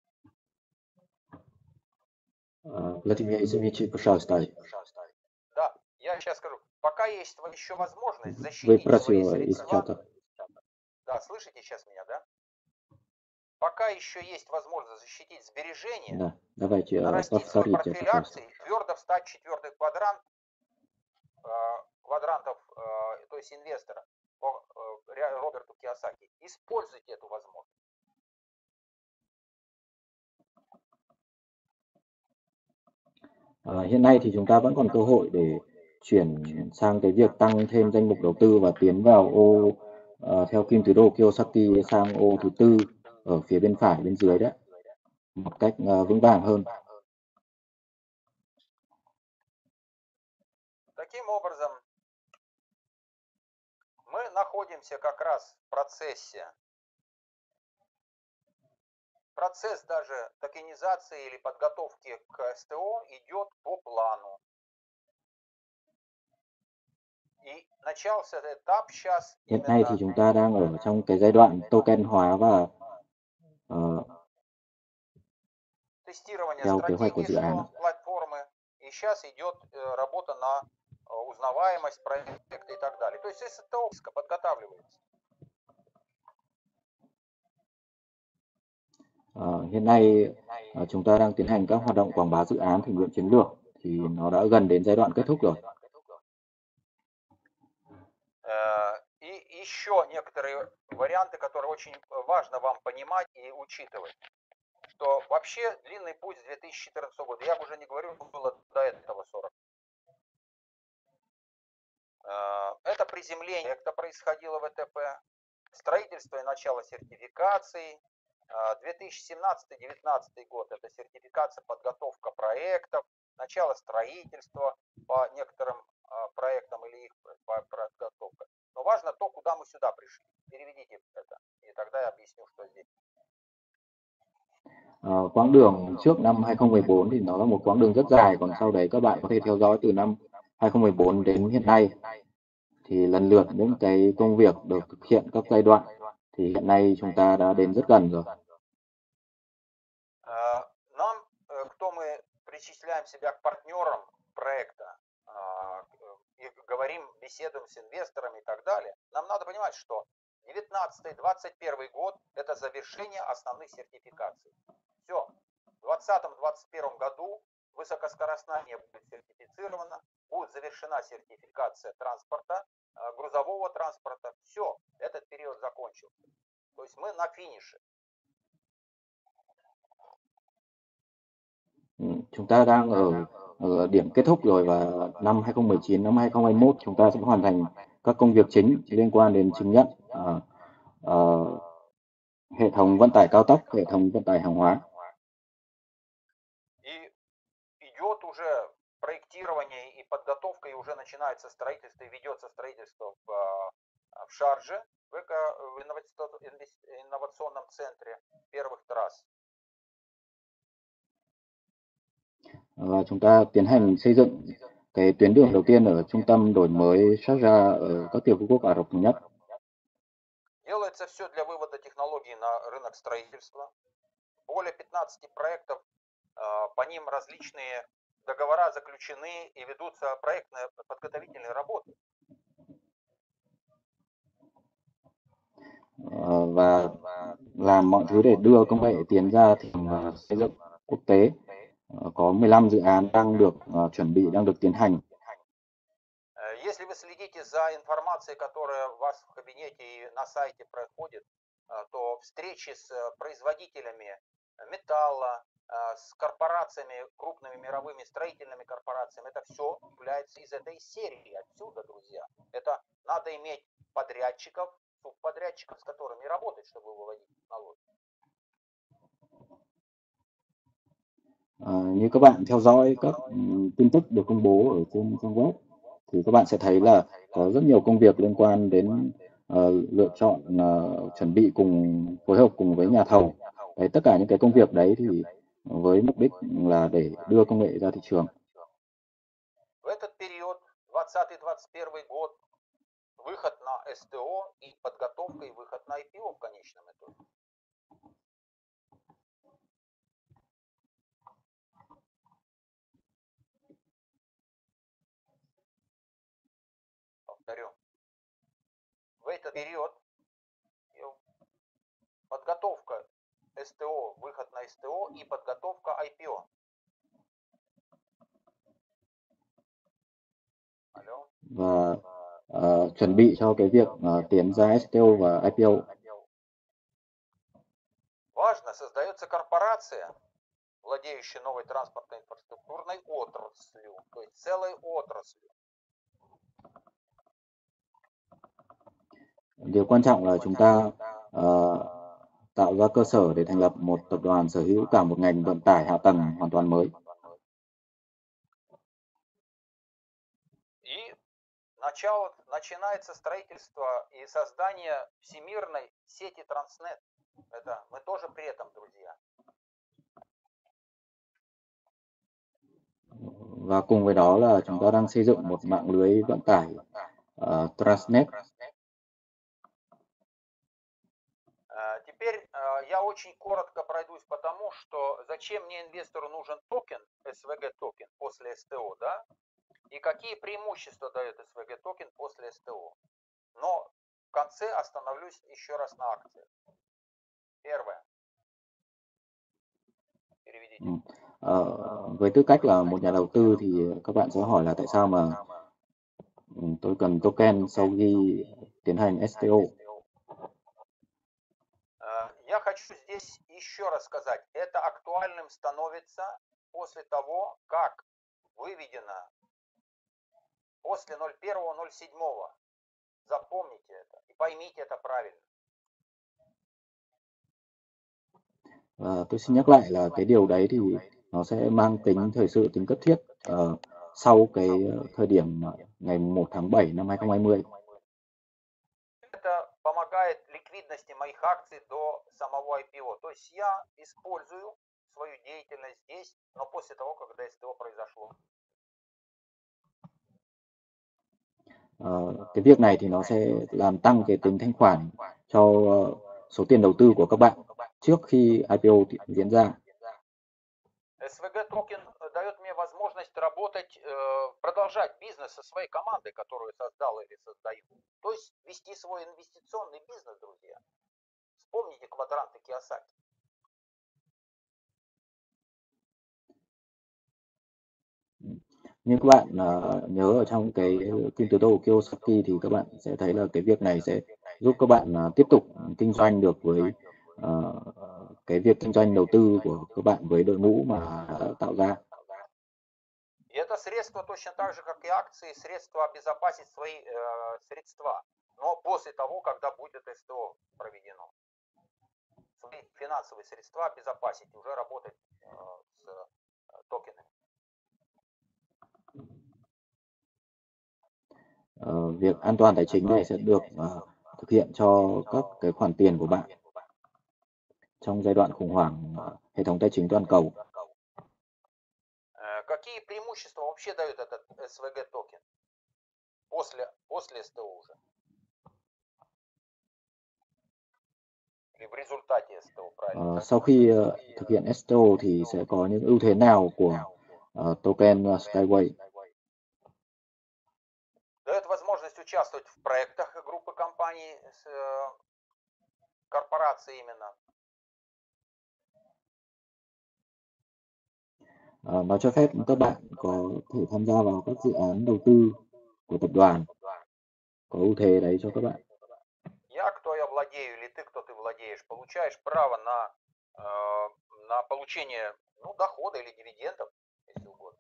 C: Владимир, извините, пожалуйста.
B: Да, я сейчас скажу. Пока есть еще возможность защитить свои средства. Да, слышите сейчас меня, да? Пока еще есть возможность защитить сбережения, нарастить свой портфель акций, твердо встать в четвертый квадрант квадрантов, то есть инвестора, по Роберту Кийосаки. Используйте эту возможность.
C: Hiện nay thì chúng ta vẫn còn cơ hội để chuyển sang cái việc tăng thêm danh mục đầu tư và tiến vào ô theo kim tứ đồ Kiyosaki sang ô thứ tư ở phía bên phải bên dưới đấy, một cách vững vàng hơn.
B: Таким образом, мы находимся как раз в процессе. Процесс даже токенизации или подготовки к СТО идет по плану. И начался этот этап сейчас.
C: Hiện nay thì chúng ta đang ở trong cái giai đoạn token hóa và theo kế hoạch của dự án.
B: Платформы. И сейчас идет работа на узнаваемость проекта и так далее. То есть СТО подготавливается.
C: Hiện nay chúng ta đang tiến hành các hoạt động quảng bá dự án thử nghiệm chiến lược thì nó đã gần đến giai đoạn kết thúc rồi.
B: И еще некоторые варианты, которые очень важно вам понимать и учитывать. Что вообще длинный путь с 2014 года, я уже не говорю, было до этого 40. Это приземление, это происходило в ЭТП, строительство и начало сертификации. 2017-2019 год это сертификация, подготовка проектов, начало строительства по некоторым проектам или их подготовка. Но важно то, куда мы сюда пришли. Переведите это, и тогда я объясню, что здесь.
C: Quãng đường trước năm 2014 thì nó là một quãng đường rất dài, còn sau đấy các bạn có thể theo dõi từ năm 2014 đến hiện nay thì lần lượt những cái công việc được thực hiện các giai đoạn thì hiện nay chúng ta đã đến rất gần rồi.
B: Нам, кто мы причисляем себя к партнерам проекта и говорим, беседуем с инвесторами и так далее, нам надо понимать, что 19-21 год это завершение основных сертификаций. Все. 2020-2021 году высокоскоростная линия будет сертифицирована, будет завершена сертификация транспорта, грузового транспорта. Все, этот период закончился. То есть мы на финише.
C: Chúng ta đang ở điểm kết thúc rồi, và năm 2019, năm 2021 chúng ta sẽ hoàn thành các công việc chính liên quan đến chứng nhận hệ thống vận tải cao tốc, hệ thống vận tải hàng hóa.
B: И идет уже проектирование и подготовка, и уже начинается строительство, и ведется строительство в Шардже, в инновационном центре первых трасс.
C: Và chúng ta tiến hành xây dựng cái tuyến đường đầu tiên ở trung tâm đổi mới Sharjah ở các tiểu vương quốc Ả Rập Thống Nhất.
B: Делается все для вывода технологий на рынок строительства. Более 15 проектов, по ним различные договора заключены и ведутся проектные подготовительные работы.
C: Và làm mọi thứ để đưa công nghệ tiến ra thị trường xây dựng quốc tế. Có 15 dự án đang được chuẩn bị, đang được tiến hành.
B: Если вы следите за информацией, которая у вас в кабинете и на сайте проходит, то встречи с производителями металла, с корпорациями, крупными мировыми строительными корпорациями, это все является из этой серии. Отсюда, друзья. Это надо иметь подрядчиков, субподрядчиков, с которыми работать, чтобы выводить технологии.
C: Như các bạn theo dõi các tin tức được công bố ở trên trang web, thì các bạn sẽ thấy là có rất nhiều công việc liên quan đến lựa chọn, chuẩn bị cùng, phối hợp cùng với nhà thầu. Đấy, tất cả những cái công việc đấy thì với mục đích là để đưa công nghệ ra thị trường.
B: В этот период, 2020-2021 год, выход на СТО и подготовка и выход на IPO в конечном итоге. Повторю. В этот период подготовка СТО, выход на СТО и подготовка IPO. Алло.
C: Và chuẩn bị cho cái việc tiến ra STO và IPO.
B: Важно, создается корпорация, владеющая новой транспортной инфраструктурной отраслью, то есть целой отраслью.
C: Điều quan trọng là chúng ta tạo ra cơ sở để thành lập một tập đoàn sở hữu cả một ngành vận tải hạ tầng hoàn toàn mới.
B: И начинается строительство и создание всемирной сети Транснет. Это мы тоже при этом, друзья.
C: Và cùng với đó là chúng ta đang xây dựng một mạng lưới vận tải Transnet.
B: Теперь я очень коротко пройдусь по тому, что зачем мне инвестору нужен токен, SVG токен после СТО, да? И какие преимущества дает SVG токен после СТО. Но в конце остановлюсь еще раз на акциях. Первое. Переведите.
C: Với tư cách là một nhà đầu tư thì các bạn sẽ hỏi là tại sao mà tôi cần token sau khi tiến hành STO.
B: Я хочу здесь еще раз сказать, это актуальным становится после того, как выведено после 01.07. Запомните это и поймите это правильно.
C: Tôi xin nhắc lại là cái điều đấy thì nó sẽ mang tính thời sự, tính cấp thiết sau cái thời điểm ngày 1 tháng 7 năm 2020.
B: Это помогает ликвидности моих акций до самого IPO. То есть я использую свою деятельность здесь, но после того, когда СТО произошло.
C: Cái việc này thì nó sẽ làm tăng cái tính thanh khoản cho số tiền đầu tư của các bạn trước khi IPO diễn ra.
B: SVG токен дает мне возможность работать, продолжать бизнес со своей командой, которую создал или создаю. То есть вести свой инвестиционный бизнес, друзья. Вспомните квадранты Кийосаки.
C: Nhưng các bạn nhớ ở trong cái kinh tế của Kiyosaki thì các bạn sẽ thấy là cái việc này sẽ giúp các bạn tiếp tục kinh doanh được với cái việc kinh doanh đầu tư của các bạn với đội ngũ mà đã tạo ra.
B: И это средство точно так же, как и акции, средство обезопасить свои средства. Но после того, когда будет СТО проведено. Свои финансовые средства обезопасить, уже работать с токенами.
C: Việc an toàn tài chính này sẽ được thực hiện cho các cái khoản tiền của bạn trong giai đoạn khủng hoảng hệ thống tài chính toàn cầu.
B: Какие преимущества вообще дает этот SVG токен после СТО уже? Или в результате СТО, правильно?
C: Sau khi thực hiện STO thì sẽ có những ưu thế nào của token Skyway?
B: Дает возможность участвовать в проектах группы компаний, корпорации именно.
C: Nó cho phép các bạn có thể tham gia vào các dự án đầu tư của tập đoàn, có ưu thế đấy cho các bạn.
B: Я, кто я владею, или ты, кто ты владеешь, получаешь право на получение дохода или дивидендов, если угодно.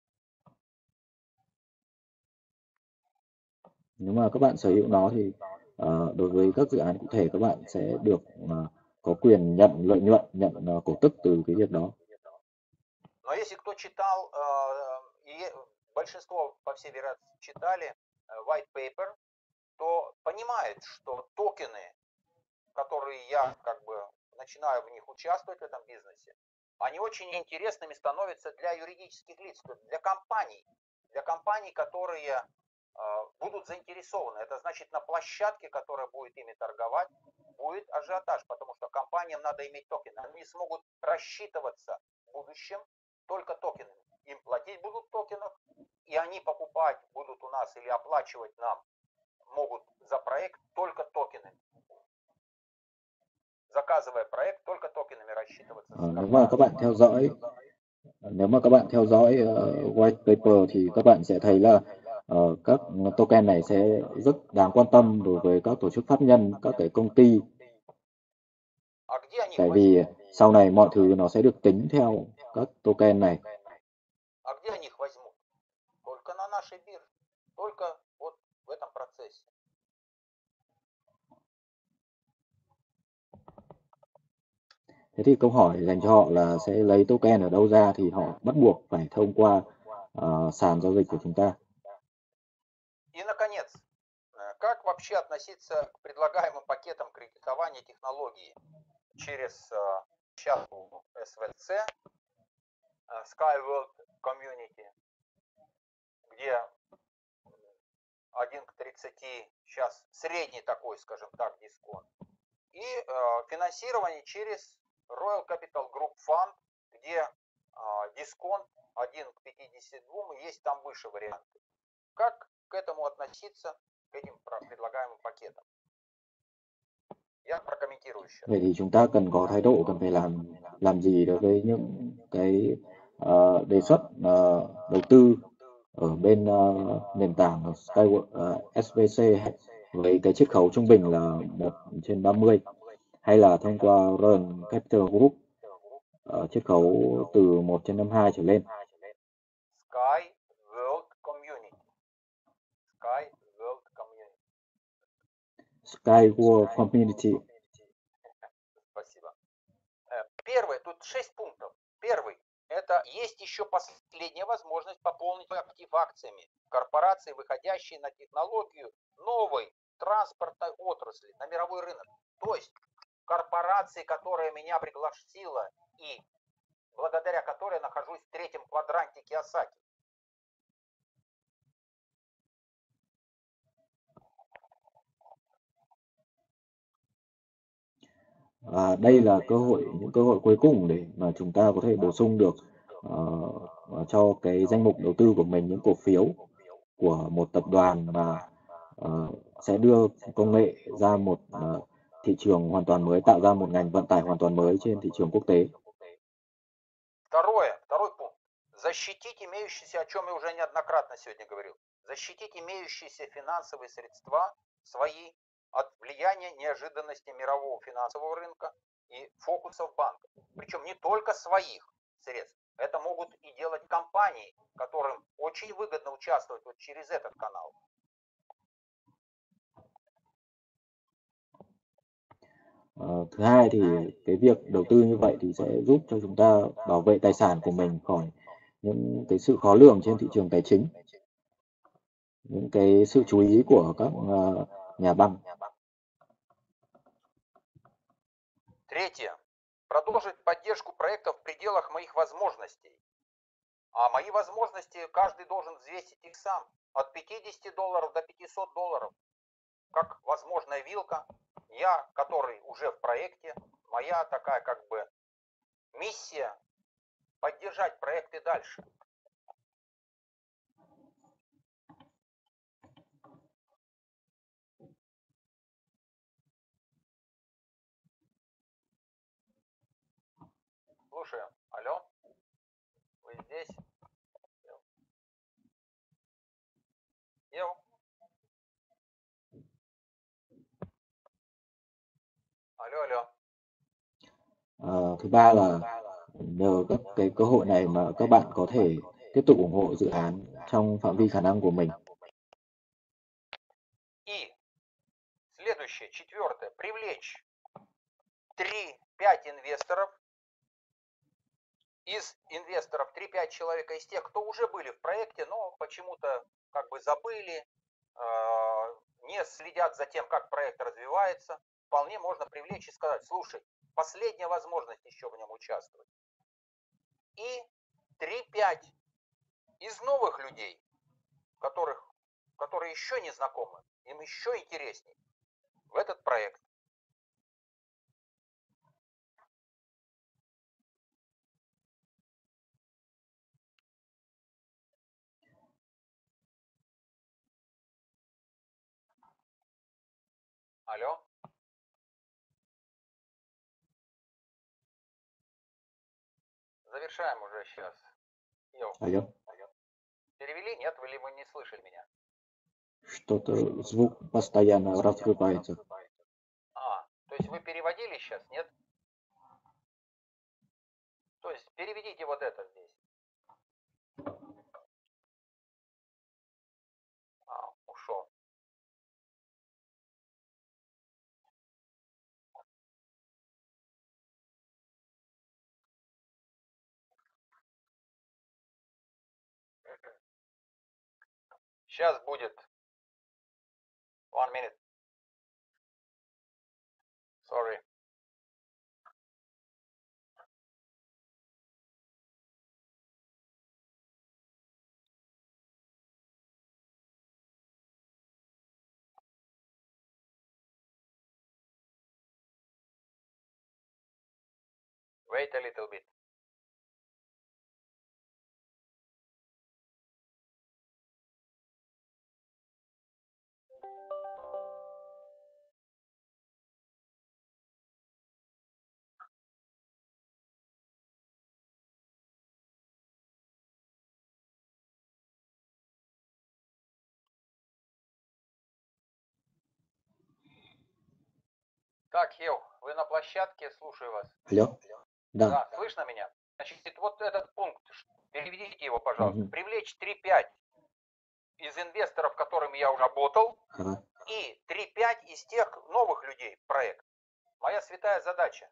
C: Nếu mà các bạn sở hữu nó thì đối với các dự án cụ thể các bạn sẽ được có quyền nhận lợi nhuận, nhận cổ tức từ cái việc đó.
B: Но если кто читал, и большинство, по всей вероятности, читали white paper, то понимает, что токены, которые я как бы начинаю в них участвовать в этом бизнесе, они очень интересными становятся для юридических лиц, для компаний, которые будут заинтересованы. Это значит, на площадке, которая будет ими торговать, будет ажиотаж, потому что компаниям надо иметь токены. Они смогут рассчитываться в будущем только токенами. Им платить будут в токенах, и они покупать будут у нас или оплачивать нам могут за проект только токенами. Zaказывая проект, только токенами рассчитываться.
C: Nếu mà các bạn theo dõi white paper thì các bạn sẽ thấy là các token này sẽ rất đáng quan tâm đối với các tổ chức pháp nhân, các cái công ty. Tại vì sau này mọi thứ nó sẽ được tính theo các token này.
B: А где они их возьмут? Только на нашей бирже. Только вот в этом процессе.
C: Thế thì câu hỏi dành cho họ là sẽ lấy token ở đâu ra, thì họ bắt buộc phải thông qua sàn giao dịch của chúng ta.
B: И, наконец, как вообще относиться к предлагаемым пакетам кредитования технологии через площадку SVC, SkyWorld Community, где 1 к 30 сейчас средний такой, скажем так, дисконт, и финансирование через Royal Capital Group Fund, где дисконт 1 к 52, и есть там выше варианты. Как к этому относиться, к этим предлагаемым пакетам? Я прокомментирую еще.
C: Vậy thì chúng ta cần có thái độ, cần phải làm gì đối với những cái đề xuất đầu tư ở bên nền tảng SVC với cái chiết khấu trung bình là 1/30, hay là thông qua Royal Capital Group chiết khấu từ 1/52 trở lên.
B: Sky World Community.
C: Sky World Community.
B: Спасибо. Первый, тут 6 пунктов. Первый, это есть еще последняя возможность пополнить актив акциями корпорации, выходящие на технологию новой транспортной отрасли, на мировой рынок. То есть корпорации, которая меня пригласила и благодаря которой я нахожусь в 3-м квадранте Кийосаки.
C: Đây là những cơ hội cuối cùng để mà chúng ta có thể bổ sung được cho cái danh mục đầu tư của mình những cổ phiếu của một tập đoàn mà sẽ đưa công nghệ ra một thị trường hoàn toàn mới, tạo ra một ngành vận tải hoàn toàn mới trên thị trường quốc tế.
B: Второй пункт. защитить имеющиеся, о чем я уже неоднократно сегодня говорил, защитить имеющиеся финансовые средства свои от влияния неожиданности мирового финансового рынка и фокусов банков. Причем не только своих средств. Это могут и делать компании, которым очень выгодно участвовать вот через этот канал.
C: Thứ hai thì cái việc đầu tư như vậy thì sẽ giúp cho chúng ta bảo vệ tài sản của mình khỏi những cái sự khó lường trên thị trường tài chính, những cái sự chú ý của các nhà băng.
B: Третье. Продолжить поддержку проектов в пределах моих возможностей. А мои возможности каждый должен взвесить их сам. От $50 до $500. Как возможная вилка. Я, который уже в проекте, моя такая как бы миссия поддержать проекты дальше. Слушаю. Алло? Вы здесь? Ев? Алло.
C: Thứ ba là nhờ các cái cơ hội này mà các bạn có thể tiếp tục ủng hộ dự án trong phạm vi khả năng của mình.
B: И следующее, четвертое, привлечь 3-5 инвесторов. Из инвесторов 3-5 человек, из тех, кто уже были в проекте, но почему-то как бы забыли, не следят за тем, как проект развивается, вполне можно привлечь и сказать: слушай, последняя возможность еще в нем участвовать. И 3-5 из новых людей, которые еще не знакомы, им еще интересней в этот проект. Алло? Завершаем уже сейчас.
C: Алло?
B: Перевели? Нет? Или вы не слышали меня?
C: Что-то звук постоянно разрывается.
B: То есть вы переводили сейчас, нет? То есть переведите вот это здесь. Ушел. Сейчас будет. 1 minute. Sorry. Wait a little bit. Так, Ев, вы на площадке, слушаю вас.
C: Алло? Да.
B: Да, слышно меня? Значит, вот этот пункт, переведите его, пожалуйста. Привлечь 3-5 из инвесторов, которыми я уже работал, и 3-5 из тех новых людей в проект. Моя святая задача.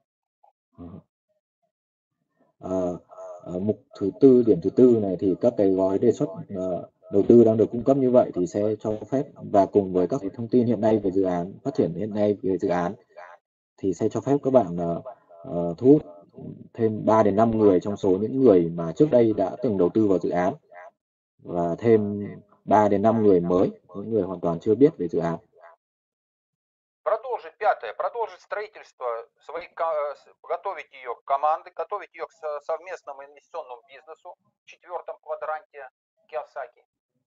C: Mục thứ tư, điểm thứ tư này thì các cái gói đề xuất đầu tư đang được cung cấp như vậy thì sẽ cho phép, và cùng với các cái thông tin hiện nay về dự án, phát triển hiện nay về dự án, thì sẽ cho phép các bạn thu hút thêm 3 đến 5 người trong số những người mà trước đây đã từng đầu tư vào dự án, và thêm 3 đến 5 người mới, những người hoàn toàn chưa biết về dự án.
B: Продолжить, пятое, продолжить строительство готовить ее к команде, готовить ее к совместному инвестиционному бизнесу в 4-м квадранте Киосаки.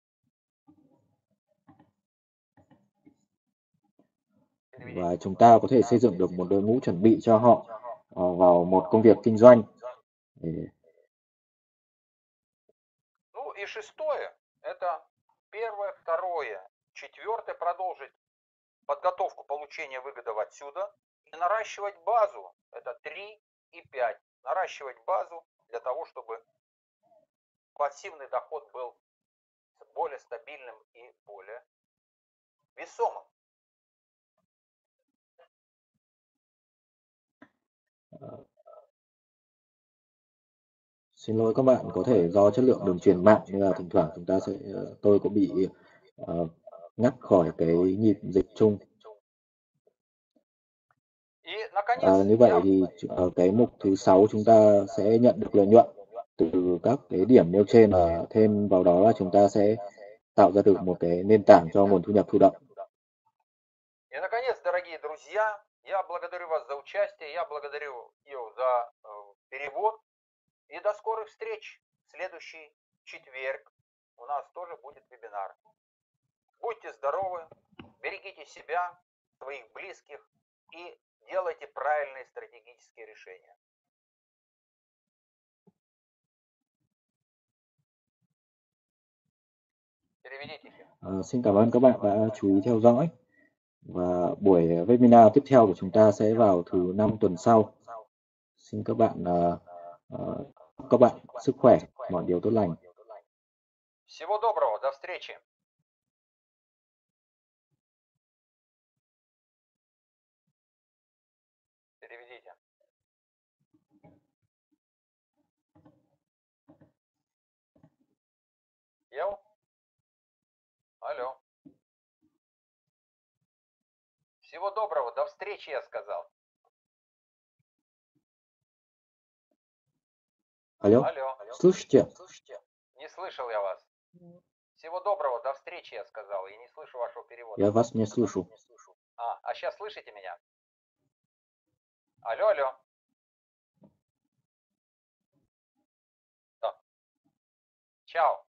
C: Và chúng ta có thể xây dựng được một đội ngũ chuẩn bị cho họ vào một công việc kinh doanh
B: шестое – это первое, второе, четвертое, продолжить подготовку получения выгоды отсюда и наращивать базу. Это 3 и 5. Наращивать базу для того, чтобы пассивный доход был более стабильным и более весомым.
C: Xin lỗi các bạn, có thể do chất lượng đường truyền mạng nên là thỉnh thoảng chúng ta sẽ tôi có bị ngắt khỏi cái nhịp dịch chung. Như vậy thì ở cái mục thứ 6 chúng ta sẽ nhận được lợi nhuận từ các cái điểm nêu trên, và thêm vào đó là chúng ta sẽ tạo ra được một cái nền tảng cho nguồn thu nhập thụ động.
B: И, наконец, дорогие друзья, я благодарю вас за участие, я благодарю Ил за перевод. И до скорых встреч. В следующий четверг у нас тоже будет вебинар. Будьте здоровы, берегите себя, своих близких и делайте правильные стратегические решения. Переведите.
C: Xin cảm ơn các bạn đã chú ý theo dõi. Và buổi webinar tiếp theo của chúng ta sẽ vào thứ 5 tuần sau. Xin các bạn sức khỏe, mọi điều tốt lành.
B: Всего доброго, до встречи. Переведите. Ел? Алло. Всего доброго, до встречи, я сказал.
C: Алло? Слышите?
B: Не слышал я вас. Всего доброго, до встречи, я сказал. Я не слышу вашего перевода.
C: Я вас не слышу.
B: А сейчас слышите меня? Алло, алло. Да. Чао.